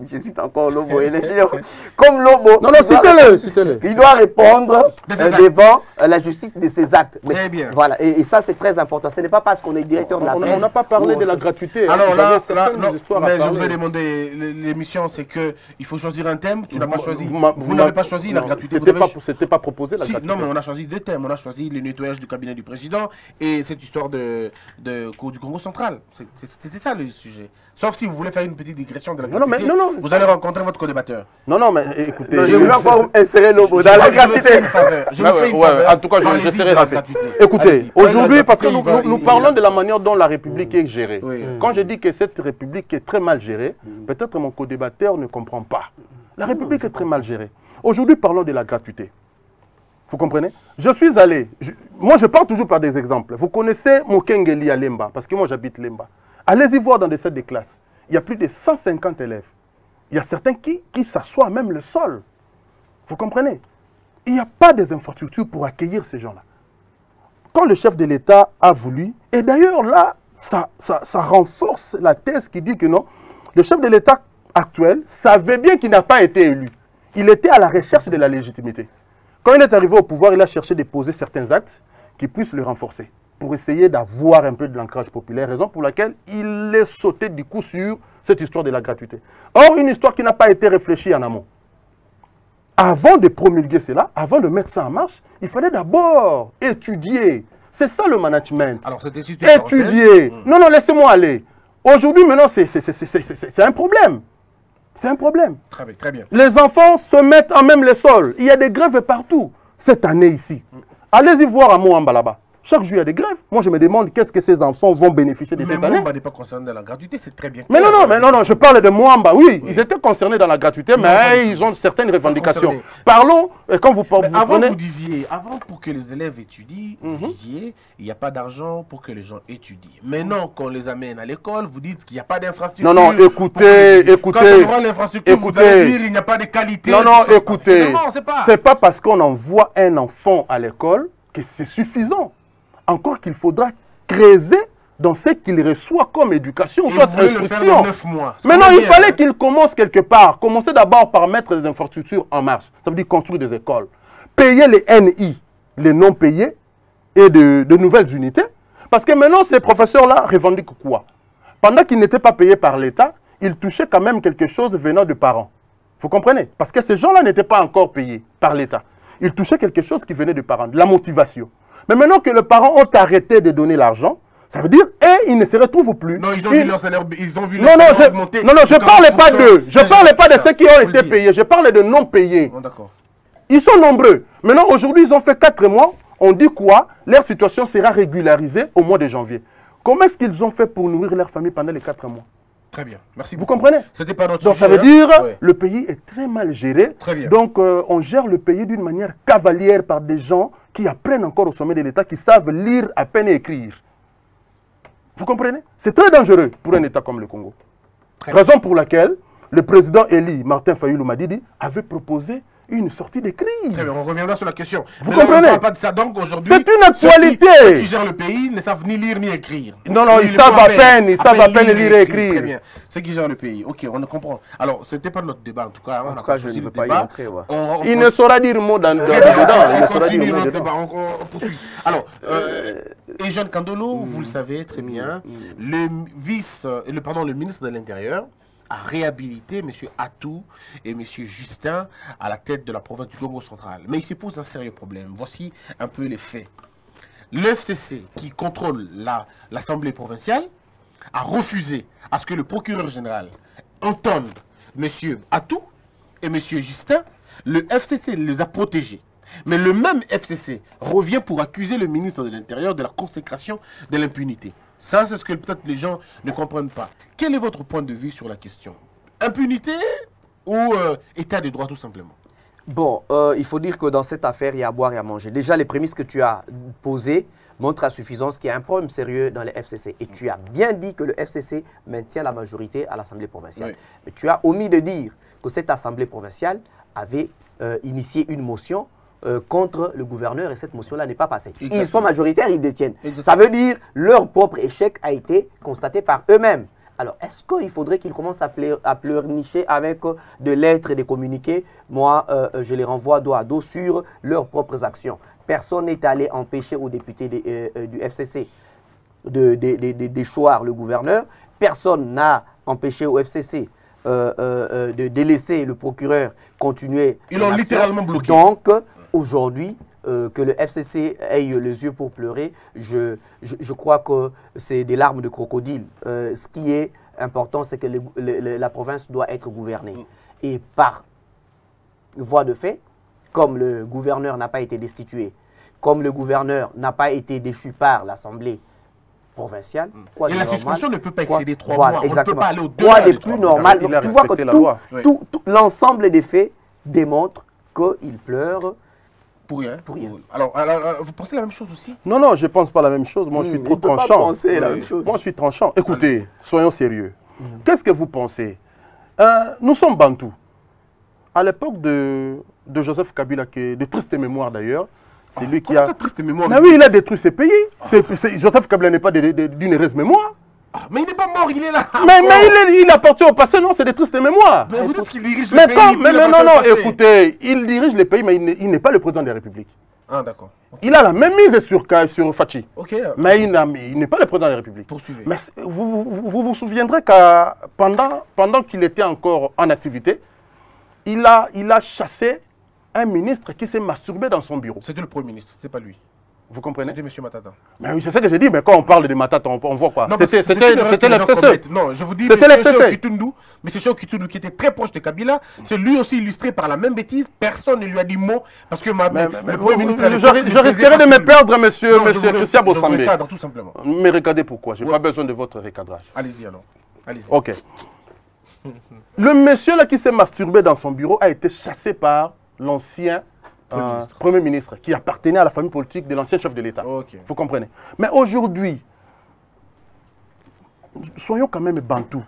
je cite encore Lobo et les géants, comme Lobo, non, non, citez-le, citez-le. Il doit répondre euh, devant euh, la justice de ses actes. Mais, très bien. Voilà, et, et ça c'est très important. Ce n'est pas parce qu'on est directeur de la presse. On n'a pas parlé de la gratuité. Alors hein, là, là non, mais je vous vous ai demandé, l'émission c'est qu'il faut choisir un thème, tu n'as pas choisi. Vous, vous, vous n'avez pas choisi non, la gratuité. C'était pas, avez... pas proposé la si, gratuité. Non, mais on a choisi deux thèmes. On a choisi le nettoyage du cabinet du président et cette histoire de, de, de du Congo central. C'était ça le sujet. Sauf si vous voulez faire une petite digression de la gratuité, non, non, non, vous allez rencontrer votre co-débatteur. Non, non, mais écoutez... Non, je voulais encore insérer Lobo dans la gratuité. Je vous fais une faveur. En tout cas, je serai rapide. Écoutez, aujourd'hui, parce que nous, nous, nous parlons de la manière dont la République est gérée. Oui. Quand je dis que cette République est très mal gérée, peut-être mon co-débatteur ne comprend pas. La République est très mal gérée. Aujourd'hui, parlons de la gratuité. Vous comprenez? Je suis allé, je, moi je parle toujours par des exemples. Vous connaissez Mokengeli à Lemba, parce que moi j'habite Lemba. Allez-y voir dans des salles de classe. Il y a plus de cent cinquante élèves. Il y a certains qui, qui s'assoient même le sol. Vous comprenez? Il n'y a pas des infrastructures pour accueillir ces gens-là. Quand le chef de l'État a voulu, et d'ailleurs là, ça, ça, ça renforce la thèse qui dit que non, le chef de l'État actuel savait bien qu'il n'a pas été élu. Il était à la recherche de la légitimité. Quand il est arrivé au pouvoir, il a cherché de poser certains actes qui puissent le renforcer, pour essayer d'avoir un peu de l'ancrage populaire, raison pour laquelle il est sauté du coup sur cette histoire de la gratuité. Or, une histoire qui n'a pas été réfléchie en amont. Avant de promulguer cela, avant de mettre ça en marche, il fallait d'abord étudier. C'est ça le management. Alors, c'était étudier. Mmh. Non, non, laissez-moi aller. Aujourd'hui, maintenant, c'est un problème. C'est un problème. Très bien, très bien. Les enfants se mettent en même les sols. Il y a des grèves partout. Cette année ici. Mmh. Allez-y voir à Moamba là-bas. Chaque jour, il y a des grèves. Moi, je me demande qu'est-ce que ces enfants vont bénéficier de mais cette Moamba année. Moamba n'est pas concerné dans la gratuité, c'est très bien. Mais non, non, mais non, non, je parle de Moamba. Oui, oui, ils étaient concernés dans la gratuité, mais non, ils ont certaines revendications. Concerné. Parlons, quand vous, vous avant, prenez... vous disiez, avant, pour que les élèves étudient, mm-hmm. vous disiez, il n'y a pas d'argent pour que les gens étudient. Maintenant, quand on les amène à l'école, vous dites qu'il n'y a pas d'infrastructure. Non, non, écoutez, écoutez. Quand on aura l'infrastructure, vous allez dire qu'il n'y a pas de qualité. Non, non, écoutez. C'est pas, pas parce qu'on envoie un enfant à l'école que c'est suffisant. Encore qu'il faudra creuser dans ce qu'il reçoit comme éducation, et soit vous instruction. Le faire dans neuf mois. Maintenant, il fallait hein. qu'il commence quelque part. Commencer d'abord par mettre des infrastructures en marche. Ça veut dire construire des écoles. Payer les N I, les non payés, et de, de nouvelles unités. Parce que maintenant, ces professeurs-là revendiquent quoi? Pendant qu'ils n'étaient pas payés par l'État, ils touchaient quand même quelque chose venant de parents. Vous comprenez? Parce que ces gens-là n'étaient pas encore payés par l'État. Ils touchaient quelque chose qui venait de parents, de la motivation. Mais maintenant que les parents ont arrêté de donner l'argent, ça veut dire, et ils ne se retrouvent plus. Non, ils ont ils... vu leur salaire, ils ont vu non, non, je... augmenter. Non, non, je ne parle pas d'eux. Je ne parle pas de ceux qui ont été payés. Je parle de non payés. Oh, d'accord. Ils sont nombreux. Maintenant, aujourd'hui, ils ont fait quatre mois. On dit quoi? Leur situation sera régularisée au mois de janvier. Comment est-ce qu'ils ont fait pour nourrir leur famille pendant les quatre mois? Très bien, merci beaucoup. Vous comprenez? C'était pas notre Donc sujet, ça veut hein? dire ouais. le pays est très mal géré. Très bien. Donc euh, on gère le pays d'une manière cavalière par des gens qui apprennent encore au sommet de l'État, qui savent lire à peine et écrire. Vous comprenez? C'est très dangereux pour un État comme le Congo. Très Raison bien. Pour laquelle le président Eli Martin Fayulu Madidi avait proposé une sortie de crise. Très bien, on reviendra sur la question. Vous Mais comprenez? On ne parle pas de ça. Donc aujourd'hui, c'est une actualité. Ceux qui, ceux qui gèrent le pays ne savent ni lire ni écrire. Non, non, ils, ils savent à peine, peine, ils savent à peine lire, lire et écrire. Très bien. Ceux qui gèrent le pays, ok, on comprend. Alors, ce n'était pas notre débat en tout cas. En tout cas, je ne veux pas y entrer. Ouais. On, on, il on, ne saura dire mot dans, dans, dans, dedans. On continue notre débat, on, on poursuit. Alors, euh, Eugène Kandolo, mm. vous le savez très bien, mm. le vice, le, pardon, le ministre de l'Intérieur a réhabilité M. Atou et M. Justin à la tête de la province du Congo central. Mais il se pose un sérieux problème. Voici un peu les faits. L'E F C C, qui contrôle l'Assemblée provinciale, a refusé à ce que le procureur général entende M. Atou et M. Justin. Le F C C les a protégés. Mais le même F C C revient pour accuser le ministre de l'Intérieur de la consécration de l'impunité. Ça, c'est ce que peut-être les gens ne comprennent pas. Quel est votre point de vue sur la question? Impunité ou euh, état de droit, tout simplement? Bon, euh, il faut dire que dans cette affaire, il y a à boire et à manger. Déjà, les prémices que tu as posées montrent à suffisance qu'il y a un problème sérieux dans les F C C. Et tu as bien dit que le F C C maintient la majorité à l'Assemblée provinciale. Oui. Mais tu as omis de dire que cette Assemblée provinciale avait euh, initié une motion Euh, contre le gouverneur et cette motion-là n'est pas passée. Exactement. Ils sont majoritaires, ils détiennent. Exactement. Ça veut dire leur propre échec a été constaté par eux-mêmes. Alors, est-ce qu'il faudrait qu'ils commencent à, pleur, à pleurnicher avec euh, de lettres et des communiqués? Moi, euh, je les renvoie dos à dos sur leurs propres actions. Personne n'est allé empêcher aux députés de, euh, euh, du F C C de, de, de, de, de choir le gouverneur. Personne n'a empêché au F C C euh, euh, de délaisser le procureur continuer. Ils l'ont littéralement bloqué. Donc, aujourd'hui, euh, que le F C C ait les yeux pour pleurer, je, je, je crois que c'est des larmes de crocodile. Euh, ce qui est important, c'est que le, le, la province doit être gouvernée. Mm. Et par voie de fait, comme le gouverneur n'a pas été destitué, comme le gouverneur n'a pas été déchu par l'Assemblée provinciale. Quoi et la normal, suspension ne peut pas excéder trois voilà, mois. Exactement. On ne peut pas aller au-delà quoi des plus normal. Tu vois que tout, oui. tout, tout l'ensemble des faits démontre qu'il pleure pour rien. Pour rien. Alors, alors, vous pensez la même chose aussi? Non, non, je ne pense pas la même chose. Moi, mmh, je suis trop tranchant. Pas penser la oui. même chose. Moi, je suis tranchant. Écoutez, Allez. soyons sérieux. Mmh. Qu'est-ce que vous pensez? euh, Nous sommes bantous. À l'époque de, de Joseph Kabila, qui est de triste mémoire d'ailleurs, c'est ah, lui qui a... triste mémoire? Mais oui, il a détruit ces pays. Ah. Joseph Kabila n'est pas d'une heureuse mémoire. Ah, mais il n'est pas mort, il est là. Mais, mais il, est, il appartient au passé, non, c'est des tristes mémoires. Mais vous dites qu'il dirige mais le quand, pays. Mais, mais non, non, écoutez, il dirige le pays, mais il n'est pas le président de la République. Ah, d'accord. Okay. Il a la même mise sur, sur Fachi. Ok. Mais il n'est pas le président de la République. Poursuivez. Mais vous vous, vous vous souviendrez que pendant, pendant qu'il était encore en activité, il a, il a chassé un ministre qui s'est masturbé dans son bureau. C'était le Premier ministre, c'était pas lui. Vous comprenez? C'était M. Matata. Mais oui, c'est ce que j'ai dit, mais quand on parle de Matata, on, on voit quoi? C'était le F C C. Non, je vous dis, c'était le F C C. M. Cheikh Kitundu, qui était très proche de Kabila, c'est lui aussi illustré par la même bêtise. Personne ne lui a dit mot, parce que ma, mais, le mais, Premier ministre... Je, je risquerais de me perdre, monsieur, non, monsieur Christian Bossambé. Je vous recadre, tout simplement. Mais regardez pourquoi, je n'ai ouais. pas besoin de votre recadrage. Allez-y alors. Allez-y. Ok. Le monsieur là qui s'est masturbé dans son bureau a été chassé par l'ancien Premier, euh, ministre. Premier ministre, qui appartenait à la famille politique de l'ancien chef de l'État. Okay. Vous comprenez? Mais aujourd'hui, soyons quand même bantous.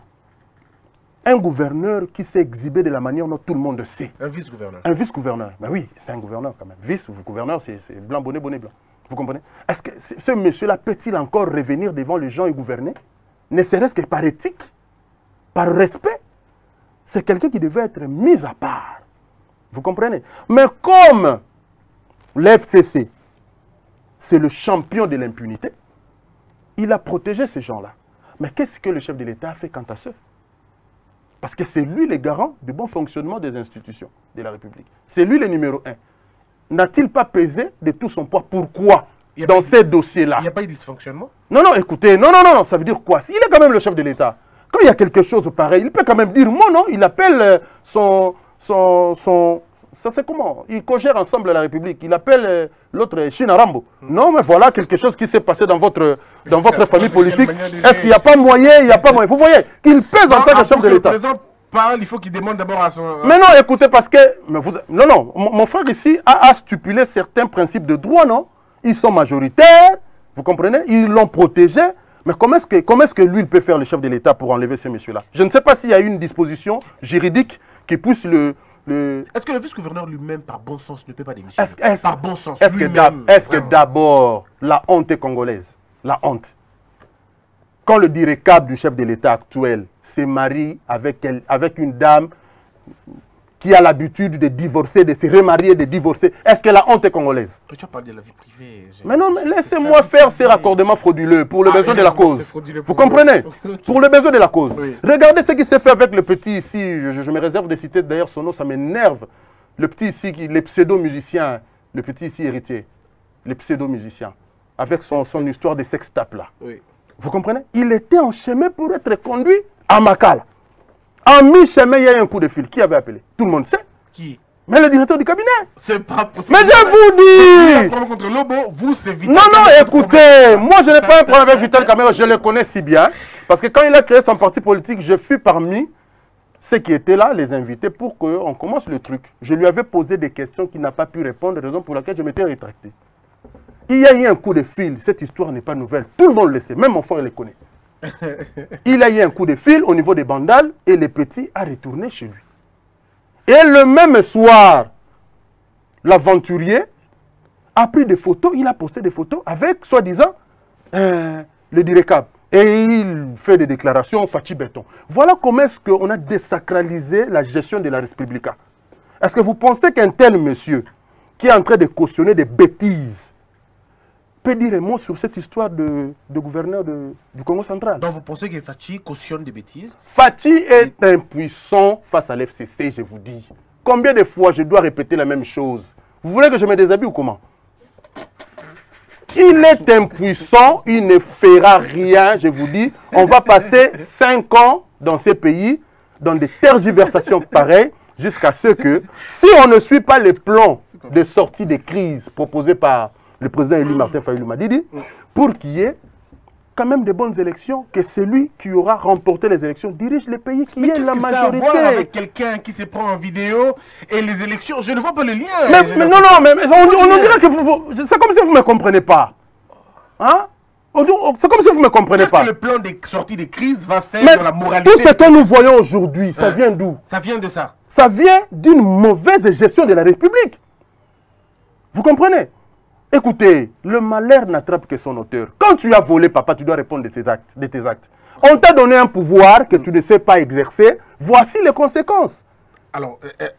Un gouverneur qui s'est exhibé de la manière dont tout le monde sait. Un vice-gouverneur. Un vice-gouverneur. Mais oui, c'est un gouverneur quand même. Vice-gouverneur, c'est blanc, bonnet, bonnet, blanc. Vous comprenez? Est-ce que ce monsieur-là peut-il encore revenir devant les gens et gouverner? Ne serait-ce que par éthique, par respect? C'est quelqu'un qui devait être mis à part. Vous comprenez? Mais comme l'F C C, c'est le champion de l'impunité, il a protégé ces gens-là. Mais qu'est-ce que le chef de l'État a fait quant à ça? Parce que c'est lui le garant du bon fonctionnement des institutions de la République. C'est lui le numéro un. N'a-t-il pas pesé de tout son poids? Pourquoi dans ces dossiers-là? Il n'y a pas eu de dysfonctionnement? Non, non, écoutez, non, non, non, ça veut dire quoi? Il est quand même le chef de l'État. Quand il y a quelque chose pareil, il peut quand même dire, moi non, il appelle son... Son, son, ça c'est comment? Ils cogèrent ensemble la République. Il appelle euh, l'autre Chinarambo. Mmh. Non, mais voilà quelque chose qui s'est passé dans votre, dans votre famille politique. Est-ce qu'il n'y a pas moyen? Il n'y a pas moyen. Vous voyez qu'il pèse non, en tant que chef de l'État. Le président parle, il faut qu'il demande d'abord à son... Mais non, écoutez, parce que... Mais vous, non, non, mon, mon frère ici a, a stipulé certains principes de droit, non? Ils sont majoritaires, vous comprenez? Ils l'ont protégé. Mais comment est-ce que, comment est-ce que lui, il peut faire le chef de l'État pour enlever ce monsieur-là? Je ne sais pas s'il y a une disposition juridique qui pousse le... le... Est-ce que le vice-gouverneur lui-même, par bon sens, ne peut pas démissionner? Est-ce est par bon sens, Est-ce que d'abord, la honte est congolaise? La honte. Quand le directeur du chef de l'État actuel se marie avec, elle, avec une dame qui a l'habitude de divorcer, de se remarier, de divorcer, est-ce que la honte est congolaise? Tu as parlé de la vie privée. Mais non, mais laissez-moi faire ces raccordements frauduleux pour le ah, besoin de la cause. Vous comprenez? Pour le besoin de la cause. Oui. Regardez ce qui s'est fait avec le petit ici. Je, je me réserve de citer d'ailleurs son nom, ça m'énerve. Le petit ici, les pseudo-musiciens, le petit ici héritier, les pseudo-musiciens, avec son, son histoire de sextape là. Oui. Vous comprenez? Il était en chemin pour être conduit à Makala. En mi-chemin, il y a eu un coup de fil. Qui avait appelé? Tout le monde sait. Qui? Mais le directeur du cabinet. C'est pas possible. Mais je vous dis. Contre Lobo, vous, c'est Vital. Non, non, écoutez, moi, je n'ai pas un problème avec Vital Kamerhe, je le connais si bien. Parce que quand il a créé son parti politique, je fus parmi ceux qui étaient là, les invités, pour qu'on commence le truc. Je lui avais posé des questions qu'il n'a pas pu répondre, raison pour laquelle je m'étais rétracté. Il y a eu un coup de fil, cette histoire n'est pas nouvelle. Tout le monde le sait, même mon frère le connaît. Il a eu un coup de fil au niveau des Bandal et le petit a retourné chez lui. Et le même soir, l'aventurier a pris des photos, il a posté des photos avec, soi-disant, euh, le directeur. Et il fait des déclarations, Fachi Béton. Voilà comment est-ce qu'on a désacralisé la gestion de la République. Est-ce que vous pensez qu'un tel monsieur, qui est en train de cautionner des bêtises, peut dire un mot sur cette histoire de, de gouverneur de, du Congo central? Donc vous pensez que Fachi cautionne des bêtises? Fachi est impuissant face à l'F C C, je vous dis. Combien de fois je dois répéter la même chose? Vous voulez que je me déshabille ou comment? Il est impuissant, il ne fera rien, je vous dis. On va passer cinq ans dans ces pays, dans des tergiversations pareilles, jusqu'à ce que, si on ne suit pas les plans de sortie des crises proposés par le président Élie Martin Fayulu Madidi, pour qu'il y ait quand même de bonnes élections, que celui qui aura remporté les élections dirige les pays qui est la majorité. Ça a à voir avec quelqu'un qui se prend en vidéo et les élections? Je ne vois pas le lien. Mais, mais non, non, mais, mais on, on, on dirait que vous, vous c'est comme si vous ne me comprenez pas. Hein? C'est comme si vous ne me comprenez pas. Qu'est-ce que le plan de sortie des crises va faire mais dans la moralité? Tout ce que nous voyons aujourd'hui, ça hein? vient d'où? Ça vient de ça. Ça vient d'une mauvaise gestion de la République. Vous comprenez? Écoutez, le malheur n'attrape que son auteur. Quand tu as volé, papa, tu dois répondre de tes actes. De tes actes. On t'a donné un pouvoir que tu ne sais pas exercer. Voici les conséquences. Alors, euh, euh,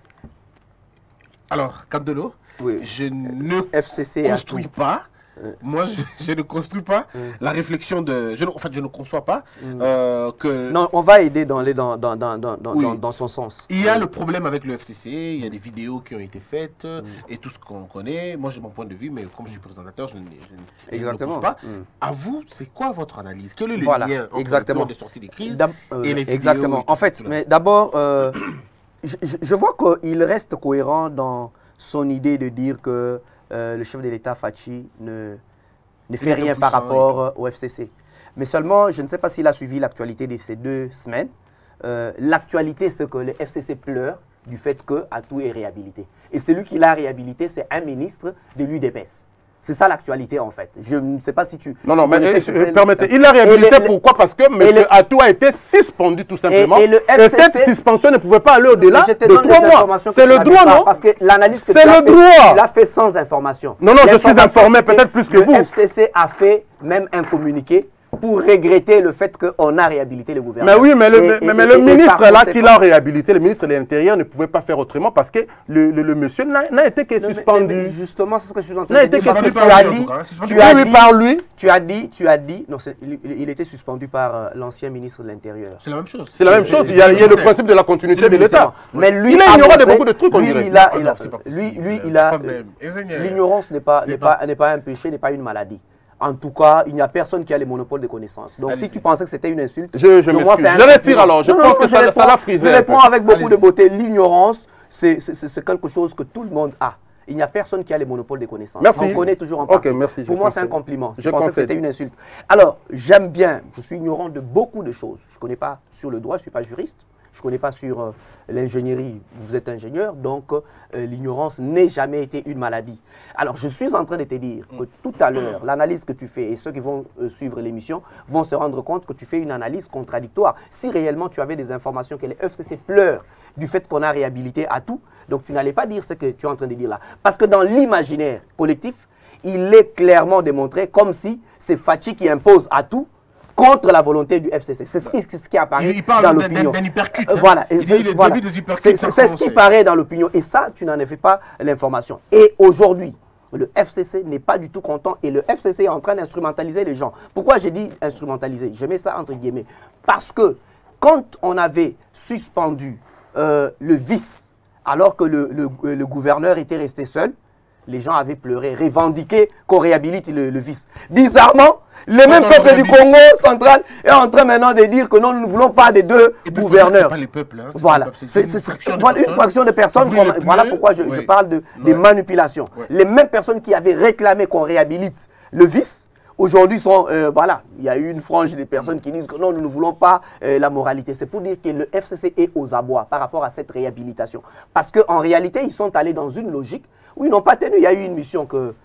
alors Kandelo, oui. je ne F C C construis pas. Moi, je, je ne construis pas mm. la réflexion de... Je ne, en fait, je ne conçois pas mm. euh, que... Non, on va aider dans, les, dans, dans, dans, dans, oui. dans, dans son sens. Il y a oui. le problème avec le F C C, il y a des vidéos qui ont été faites mm. et tout ce qu'on connaît. Moi, j'ai mon point de vue, mais comme je suis présentateur, je, je, je, je ne le pose pas. Mm. À vous, c'est quoi votre analyse? Quel est le voilà. lien entre exactement. le plan de sortie des crises euh, et les vidéos? Exactement. En fait, mais d'abord, euh, je, je vois qu'il reste cohérent dans son idée de dire que Euh, le chef de l'État, Fachi, ne, ne fait rien par rapport au F C C. Mais seulement, je ne sais pas s'il a suivi l'actualité de ces deux semaines. Euh, l'actualité, c'est que le F C C pleure du fait que Atou est réhabilité. Et celui qui l'a réhabilité, c'est un ministre de l'U D P S. C'est ça l'actualité en fait. Je ne sais pas si tu... Non, non, tu mais euh, permettez. Il l'a réhabilité le, pourquoi? Parce que M. Atou a été suspendu tout simplement. Et, et, le F C C, et cette suspension ne pouvait pas aller au-delà de trois mois. C'est le droit, non? Parce que l'analyse que tu as fait, tu l'as fait sans information. Non, non, je suis informé peut-être plus que vous. Le F C C a fait même un communiqué pour regretter le fait qu'on a réhabilité le gouvernement. Mais oui, mais le, et, mais, et, mais le et, ministre et là qui l'a réhabilité, le ministre de l'Intérieur ne pouvait pas faire autrement parce que le, le, le monsieur n'a été que non, suspendu. Mais, mais justement, c'est ce que je suis en train de dire. Tu as dit, tu as dit, par lui. Tu as dit, tu as dit, non, il, il était suspendu par euh, l'ancien ministre de l'Intérieur. C'est la même chose. C'est la même chose. Il y a, il y a le principe de la continuité de l'État. Mais lui, il est ignorant de beaucoup de trucs, on dirait. Lui, lui, il a. L'ignorance n'est pas un péché, n'est pas une maladie. En tout cas, il n'y a personne qui a les monopoles de connaissances. Donc, si tu pensais que c'était une insulte, je, je me retire alors. Je non, pense non, que ça, ça l'a frisé. Je réponds avec beaucoup de beauté. L'ignorance, c'est quelque chose que tout le monde a. Il n'y a personne qui a les monopoles des connaissances. Merci. On connaît toujours en partie. Okay, merci, Pour moi, c'est un compliment. Je, je pensais que c'était une insulte. Alors, j'aime bien. Je suis ignorant de beaucoup de choses. Je ne connais pas sur le droit, je ne suis pas juriste. Je ne connais pas sur euh, l'ingénierie, vous êtes ingénieur, donc euh, l'ignorance n'est jamais été une maladie. Alors, je suis en train de te dire que tout à l'heure, l'analyse que tu fais, et ceux qui vont euh, suivre l'émission vont se rendre compte que tu fais une analyse contradictoire. Si réellement tu avais des informations que les F C C pleurent du fait qu'on a réhabilité Atou, donc tu n'allais pas dire ce que tu es en train de dire là. Parce que dans l'imaginaire collectif, il est clairement démontré comme si c'est Fachi qui impose Atou contre la volonté du F C C. C'est ce, ce qui apparaît il, il dans l'opinion. Hein. Voilà. C'est voilà. ce qui paraît dans l'opinion. Et ça, tu n'en avais pas l'information. Et aujourd'hui, le F C C n'est pas du tout content et le F C C est en train d'instrumentaliser les gens. Pourquoi j'ai dit instrumentaliser? Je mets ça entre guillemets. Parce que quand on avait suspendu euh, le vice, alors que le, le, le gouverneur était resté seul, les gens avaient pleuré, revendiqué qu'on réhabilite le, le vice. Bizarrement, le même peuple du Congo central est en train maintenant de dire que non, nous ne voulons pas des deux gouverneurs. Pas les peuples, hein, voilà, c'est une, une, une fraction de personnes. Comme, voilà pourquoi je, oui. je parle de, oui. des manipulations. Oui. Les mêmes personnes qui avaient réclamé qu'on réhabilite le vice, aujourd'hui sont, euh, voilà, il y a eu une frange des personnes qui disent que non, nous ne voulons pas euh, la moralité. C'est pour dire que le F C C est aux abois par rapport à cette réhabilitation. Parce qu'en réalité, ils sont allés dans une logique où ils n'ont pas tenu. Il y a eu une mission que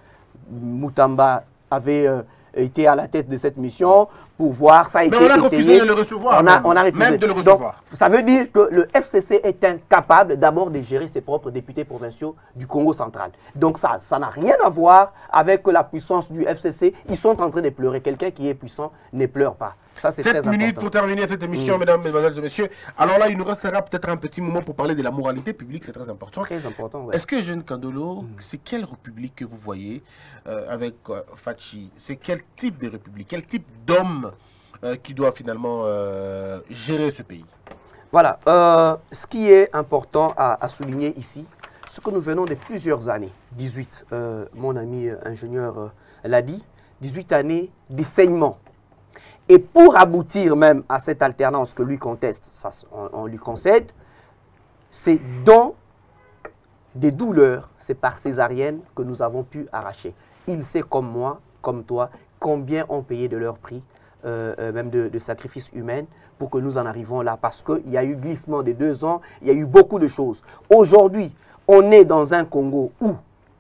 Moutamba avait euh, été à la tête de cette mission pour voir, ça a Mais été on a refusé de le recevoir. On a, on a refusé. Même de le recevoir. Donc, ça veut dire que le F C C est incapable d'abord de gérer ses propres députés provinciaux du Congo central. Donc ça, ça n'a rien à voir avec la puissance du F C C. Ils sont en train de pleurer. Quelqu'un qui est puissant ne pleure pas. Ça, c'est très important. sept minutes pour terminer cette émission, mmh. mesdames, mesdemoiselles et messieurs. Alors là, il nous restera peut-être un petit moment pour parler de la moralité publique, c'est très important. Très important, ouais. Est-ce que, Jeune Kandolo, mmh. c'est quelle république que vous voyez euh, avec euh, Fachi? C'est quel type de république, quel type d'homme euh, qui doit finalement euh, gérer ce pays? Voilà. Euh, ce qui est important à, à souligner ici, ce que nous venons de plusieurs années, dix-huit, euh, mon ami euh, ingénieur euh, l'a dit, dix-huit années d'enseignement. Et pour aboutir même à cette alternance que lui conteste, ça, on, on lui concède, c'est dans des douleurs, c'est par césarienne que nous avons pu arracher. Il sait comme moi, comme toi, combien ont payé de leur prix, euh, euh, même de, de sacrifices humains, pour que nous en arrivions là. Parce qu'il y a eu glissement de deux ans, il y a eu beaucoup de choses. Aujourd'hui, on est dans un Congo où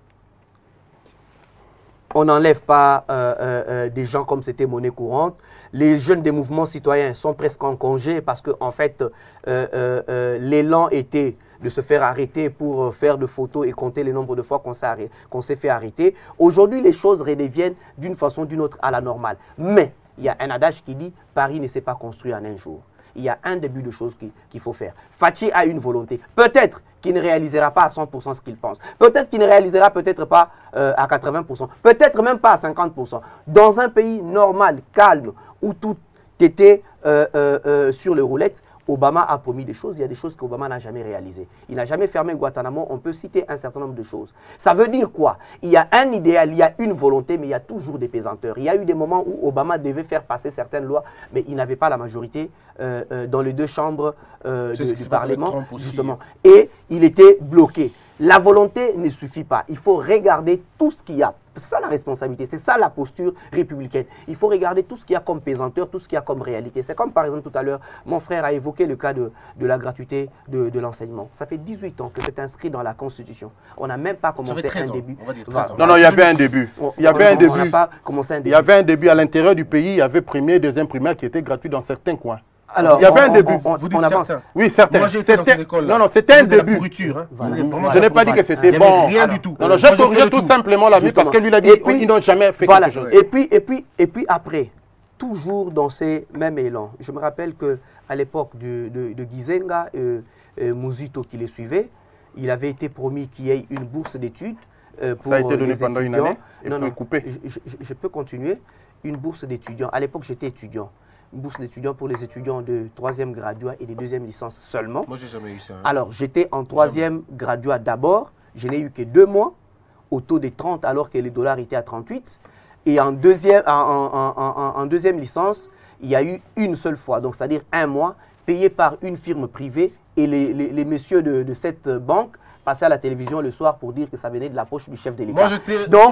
on n'enlève pas euh, euh, euh, des gens comme c'était monnaie courante. Les jeunes des mouvements citoyens sont presque en congé parce que en fait, euh, euh, euh, l'élan était de se faire arrêter pour faire de photos et compter le nombre de fois qu'on s'est qu'on s'est fait arrêter. Aujourd'hui, les choses redeviennent d'une façon ou d'une autre à la normale. Mais il y a un adage qui dit « Paris ne s'est pas construit en un jour ». Il y a un début de choses qu'il qu'il faut faire. Fachi a une volonté. Peut-être qu'il ne réalisera pas à cent pour cent ce qu'il pense. Peut-être qu'il ne réalisera peut-être pas euh, à quatre-vingts pour cent. Peut-être même pas à cinquante pour cent. Dans un pays normal, calme, où tout était euh, euh, euh, sur les roulettes, Obama a promis des choses. Il y a des choses qu'Obama n'a jamais réalisées. Il n'a jamais fermé Guantanamo. On peut citer un certain nombre de choses. Ça veut dire quoi? Il y a un idéal, il y a une volonté, mais il y a toujours des pesanteurs. Il y a eu des moments où Obama devait faire passer certaines lois, mais il n'avait pas la majorité euh, euh, dans les deux chambres euh, de, du Parlement, justement. Et il était bloqué. La volonté ne suffit pas. Il faut regarder tout ce qu'il y a. C'est ça la responsabilité, c'est ça la posture républicaine. Il faut regarder tout ce qu'il y a comme pesanteur, tout ce qu'il y a comme réalité. C'est comme par exemple tout à l'heure, mon frère a évoqué le cas de, de la gratuité de, de l'enseignement. Ça fait dix-huit ans que c'est inscrit dans la Constitution. On n'a même pas commencé un début. Voilà. Non, non, il y avait un début. Il y avait un début. On n'a pas commencé un début. Il y avait un début à l'intérieur du pays. Il y avait premier, deuxième primaire qui était gratuit dans certains coins. Alors, il y avait on, un début. On, on, vous dites on avance. certains. Oui, certains. Moi, j'ai été dans ces écoles. Non, non, c'était un début. Hein. Voilà. Vraiment, je n'ai pas dit que c'était bon. Rien Alors, du tout. Non, non, j'ai corrigé tout, tout simplement la vie parce que lui, il a dit qu'ils n'ont jamais fait voilà. quelque chose. Et puis, et puis, et puis après, toujours dans ces mêmes élans, je me rappelle qu'à l'époque de, de, de Gizenga, euh, euh, Muzito qui les suivait, il avait été promis qu'il y ait une bourse d'études euh, pour Ça a été donné les pendant étudiants. une année et non, non, coupé. Je, je, je peux continuer. Une bourse d'étudiants. À l'époque, j'étais étudiant. Une bourse d'étudiants pour les étudiants de troisième graduat et de deuxième licence seulement. Moi, j'ai jamais eu ça. Hein. Alors, j'étais en troisième graduat d'abord. Je n'ai eu que deux mois au taux de trente alors que les dollars étaient à trente-huit. Et en deuxième, en, en, en, en, en deuxième licence, il y a eu une seule fois, donc c'est-à-dire un mois, payé par une firme privée. Et les, les, les messieurs de, de cette banque passaient à la télévision le soir pour dire que ça venait de la poche du chef de l'État. Donc,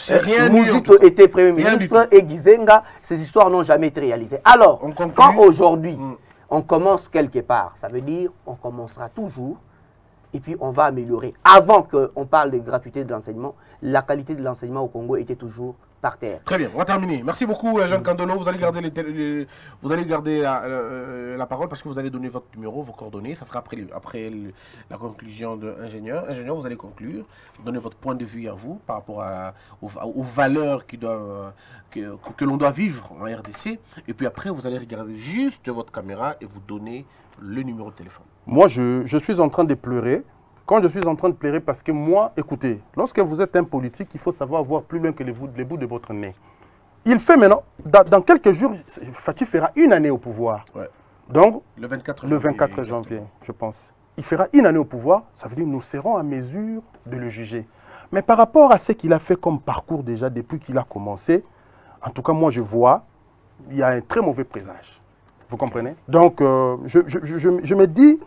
Muzito était Premier ministre et Gizenga, ces histoires n'ont jamais été réalisées. Alors, quand aujourd'hui, mm. on commence quelque part, ça veut dire on commencera toujours et puis on va améliorer. Avant qu'on parle de gratuité de l'enseignement, la qualité de l'enseignement au Congo était toujours par terre. Très bien, on va terminer. Merci beaucoup, Jean Kandolo. Vous allez garder, les, les, vous allez garder la, la, la parole parce que vous allez donner votre numéro, vos coordonnées. Ça sera après, après la conclusion de l'ingénieur. Ingénieur, vous allez conclure, donner votre point de vue à vous par rapport à, aux, aux valeurs qui doivent, que, que l'on doit vivre en R D C. Et puis après, vous allez regarder juste votre caméra et vous donner le numéro de téléphone. Moi, je, je suis en train de pleurer. Quand je suis en train de pleurer, parce que moi, écoutez, lorsque vous êtes un politique, il faut savoir voir plus loin que les bouts, les bouts de votre nez. Il fait maintenant, dans, dans quelques jours, Fachi fera une année au pouvoir. Ouais. Donc, le vingt-quatre janvier, le vingt-quatre janvier, je pense. Il fera une année au pouvoir, ça veut dire que nous serons à mesure de le juger. Mais par rapport à ce qu'il a fait comme parcours déjà depuis qu'il a commencé, en tout cas, moi, je vois, il y a un très mauvais présage. Vous comprenez? Donc, euh, je, je, je, je me dis...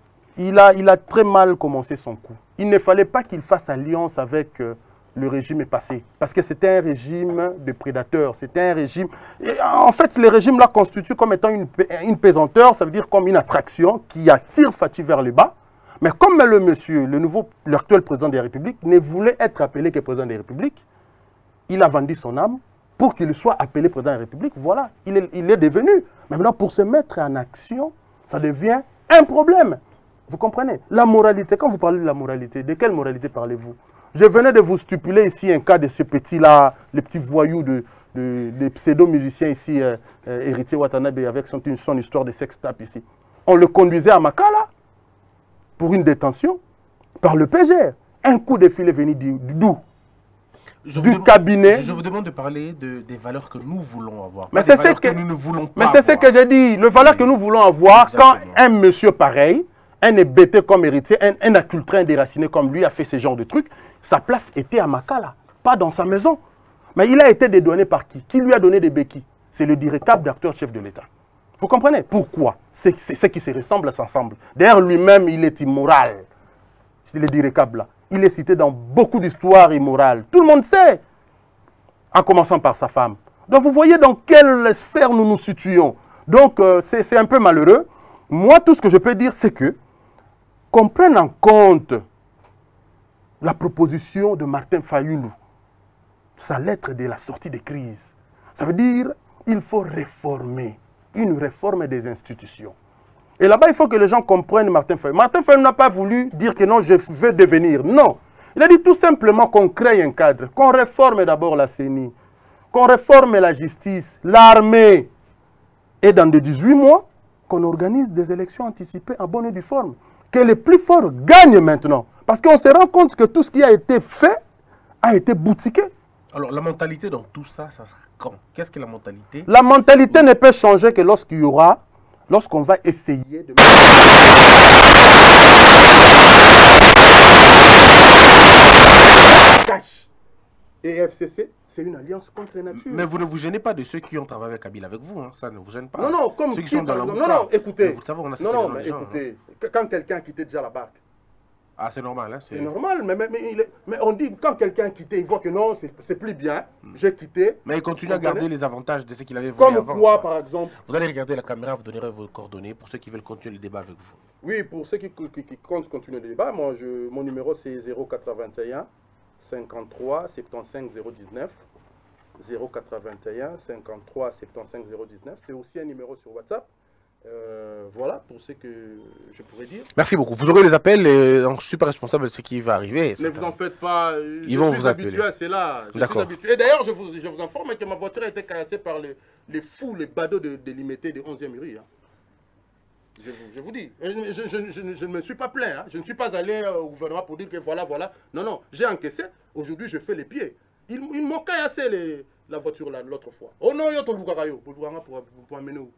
Il a, il a très mal commencé son coup. Il ne fallait pas qu'il fasse alliance avec euh, le régime passé. Parce que c'était un régime de prédateurs. C'était un régime... Et en fait, le régime là constitue comme étant une, une pesanteur, ça veut dire comme une attraction qui attire Fachi vers le bas. Mais comme le monsieur, le nouveau, l'actuel président de la République, ne voulait être appelé que président de la République, il a vendu son âme pour qu'il soit appelé président de la République. Voilà, il est, il est devenu. Maintenant, pour se mettre en action, ça devient un problème. Vous comprenez? La moralité, quand vous parlez de la moralité, de quelle moralité parlez-vous? Je venais de vous stipuler ici un cas de ce petit-là, le petit voyou de, de, de pseudo-musiciens ici, euh, euh, Héritier Watanabe, avec son, son histoire de sex-tape ici. On le conduisait à Makala pour une détention par le P G R. Un coup de filet venu d'où? Du cabinet. Je vous demande de parler de, des valeurs que nous voulons avoir. Mais c'est ce que, que nous ne voulons pas Mais c'est ce que j'ai dit. Les valeurs oui. que nous voulons avoir, exactement. Quand un monsieur pareil, un hébété comme héritier, un, un accultré, un déraciné comme lui a fait ce genre de trucs, sa place était à Makala, pas dans sa maison. Mais il a été dédouané par qui? Qui lui a donné des béquilles? C'est le véritable acteur chef de l'État. Vous comprenez? Pourquoi? C'est ce qui se ressemble s'ensemble. D'ailleurs, lui-même, il est immoral. C'est le direcable là. Il est cité dans beaucoup d'histoires immorales. Tout le monde sait. En commençant par sa femme. Donc vous voyez dans quelle sphère nous nous situons. Donc euh, c'est un peu malheureux. Moi, tout ce que je peux dire, c'est que qu'on prenne en compte la proposition de Martin Fayulu, sa lettre de la sortie de crise. Ça veut dire qu'il faut réformer, une réforme des institutions. Et là-bas, il faut que les gens comprennent Martin Fayulu. Martin Fayulu n'a pas voulu dire que non, je veux devenir. Non. Il a dit tout simplement qu'on crée un cadre, qu'on réforme d'abord la C E N I, qu'on réforme la justice, l'armée. Et dans de dix-huit mois, qu'on organise des élections anticipées en bonne et due forme. Que les plus forts gagnent maintenant. Parce qu'on se rend compte que tout ce qui a été fait a été boutiqué. Alors, la mentalité dans tout ça, ça sera quand? Qu'est-ce que la mentalité? La mentalité oui. ne peut changer que lorsqu'il y aura, lorsqu'on va essayer de... Cash et F C C, c'est une alliance contre nature. Mais vous ne vous gênez pas de ceux qui ont travaillé avec Kabila avec vous, hein. Ça ne vous gêne pas. Non, non, comme ceux qui qui, sont dans la non, non, écoutez. Mais vous savez, on a non, non, mais gens, écoutez, hein. Quand quelqu'un a quitté déjà la barque. Ah, c'est normal, hein. C'est normal, mais, mais, mais, il est, mais on dit quand quelqu'un a quitté, il voit que non, c'est plus bien, hmm. j'ai quitté. Mais il continue à garder les avantages de ce qu'il avait voulu Comme avant. quoi, par exemple? Vous allez regarder la caméra, vous donnerez vos coordonnées pour ceux qui veulent continuer le débat avec vous. Oui, pour ceux qui, qui, qui comptent continuer le débat, moi, je, mon numéro c'est zéro quatre-vingt-un cinquante-trois soixante-quinze zéro dix-neuf. zéro quatre-vingt-un cinquante-trois soixante-quinze zéro dix-neuf. C'est aussi un numéro sur WhatsApp. Euh, voilà pour ce que je pourrais dire. Merci beaucoup. Vous aurez les appels et donc, je ne suis pas responsable de ce qui va arriver. Ne vous en faites pas. Je Ils vont suis vous habitué à cela. D'accord. Et d'ailleurs, je vous, je vous informe que ma voiture a été cassée par les, les fous, les badauds de, de l'imité de onzième rue. Hein. Je, vous, je vous dis. Je, je, je, je, je ne me suis pas plaint. Hein. Je ne suis pas allé au gouvernement pour dire que voilà, voilà. Non, non. J'ai encaissé. Aujourd'hui, je fais les pieds. Ils, ils m'ont cassé les, la voiture l'autre fois. Oh non, yo, pour, pour, pour amener où?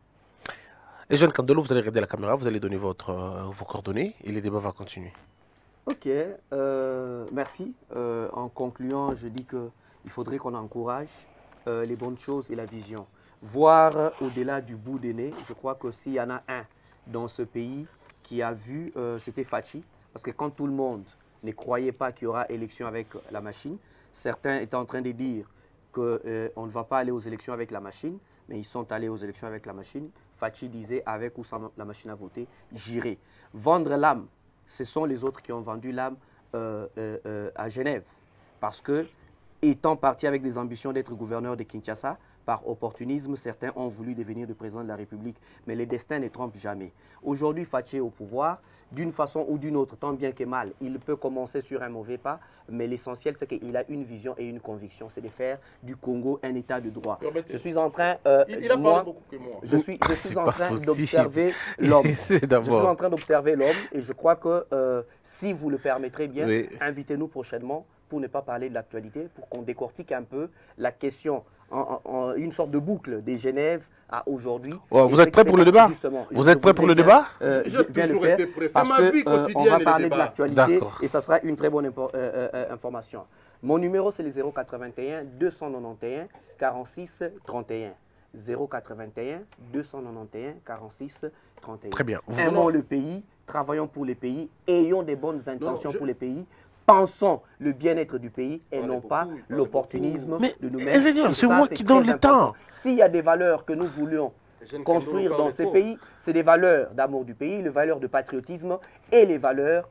Et Jeanne Kandelo, vous allez regarder la caméra, vous allez donner votre, euh, vos coordonnées et le débat va continuer. Ok, euh, merci. Euh, en concluant, je dis qu'il faudrait qu'on encourage euh, les bonnes choses et la vision. Voir au-delà du bout des nez, je crois que s'il y en a un dans ce pays qui a vu, euh, c'était Fachi. Parce que quand tout le monde ne croyait pas qu'il y aura élection avec la machine, certains étaient en train de dire qu'on euh, ne va pas aller aux élections avec la machine, mais ils sont allés aux élections avec la machine. Fachi disait, avec ou sans la machine à voter, j'irai. Vendre l'âme, ce sont les autres qui ont vendu l'âme euh, euh, euh, à Genève. Parce que, étant partis avec des ambitions d'être gouverneur de Kinshasa, par opportunisme, certains ont voulu devenir le président de la République. Mais les destins ne trompent jamais. Aujourd'hui, Fachi est au pouvoir. D'une façon ou d'une autre, tant bien que mal, il peut commencer sur un mauvais pas, mais l'essentiel, c'est qu'il a une vision et une conviction, c'est de faire du Congo un état de droit. Je suis en train, euh, il, il a moi, parlé beaucoup que moi. Je suis, je suis en train d'observer l'homme. Je suis en train d'observer l'homme et je crois que euh, si vous le permettrez bien, oui. Invitez-nous prochainement pour ne pas parler de l'actualité, pour qu'on décortique un peu la question, en, en, en une sorte de boucle des Genève à aujourd'hui. Oh, vous êtes prêt pour le débat? Vous êtes prêt pour le débat? euh, Je viens le faire parce que euh, on va parler de l'actualité et ça sera une très bonne euh, euh, information. Mon numéro c'est le zéro quatre-vingt-un deux cent quatre-vingt-onze quarante-six trente et un. zéro quatre-vingt-un deux cent quatre-vingt-onze quarante-six trente et un. Très bien. Aimons le pays, travaillons pour le pays, ayons des bonnes intentions non, je... pour le pays. Pensons le bien-être du pays et non pas l'opportunisme de nous-mêmes. C'est moi qui donne le temps. S'il y a des valeurs que nous voulions construire dans ces pays, c'est des valeurs d'amour du pays, les valeurs de patriotisme et les valeurs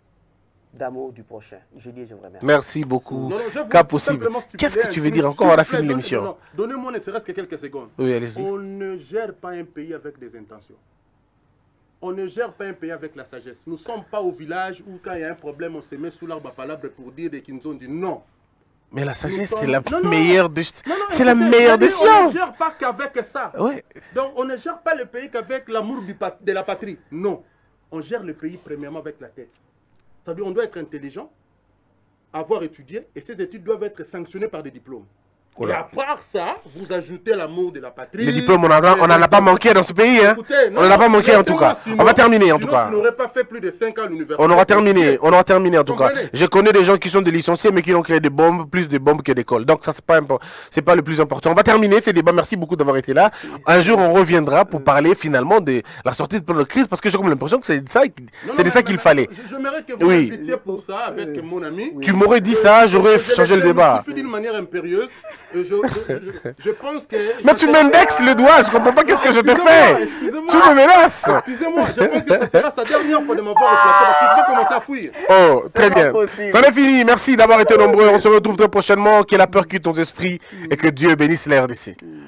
d'amour du prochain. Je dis, je vous remercie. Merci beaucoup. Cas possible. Qu'est-ce que tu veux dire encore? On a fini l'émission. Donnez-moi ne serait-ce que quelques secondes. Oui, allez-y. On ne gère pas un pays avec des intentions. On ne gère pas un pays avec la sagesse. Nous ne sommes pas au village où quand il y a un problème, on se met sous l'arbre à palabres pour dire des qui nous ont dit non. Mais la sagesse, sommes... c'est la non, non, meilleure de... C'est la écoutez, meilleure des on ne sciences. gère pas qu'avec ça. Ouais. Donc, on ne gère pas le pays qu'avec l'amour de la patrie. Non. On gère le pays premièrement avec la tête. C'est-à-dire qu'on doit être intelligent, avoir étudié, et ces études doivent être sanctionnées par des diplômes. Et à part ça, vous ajoutez l'amour de la patrie. Les diplômes, on n'en a pas manqué dans ce pays. Hein. Écoutez, non, on n'en a pas manqué en tout cas. Sinon, on va terminer en tout cas. Tu n'aurais pas fait plus de cinq ans à l'université. On aura terminé, on aura terminé en tout cas. Je connais des gens qui sont des licenciés mais qui ont créé des bombes, plus de bombes que d'écoles. Donc ça, c'est pas, c'est pas le plus important. On va terminer ces débats. Merci beaucoup d'avoir été là. Un jour, on reviendra pour parler finalement de la sortie de la crise parce que j'ai comme l'impression que c'est de ça, c'est de ça qu'il fallait. J'aimerais que vous oui. m'invitiez pour ça avec mon ami. Tu m'aurais dit ça, j'aurais changé le débat. Tu fais d'une manière impérieuse. Je, je, je, je pense que... Mais tu m'indexes le doigt, je comprends pas qu'est-ce que je te fais. Tu me menaces. Excusez-moi, je pense que ça sera sa dernière fois de m'avoir au plateau parce qu'il faut commencer à fouiller. Oh, très bien. C'en est fini, merci d'avoir été nombreux. On se retrouve très prochainement. Que la peur quitte nos esprits et que Dieu bénisse la R D C.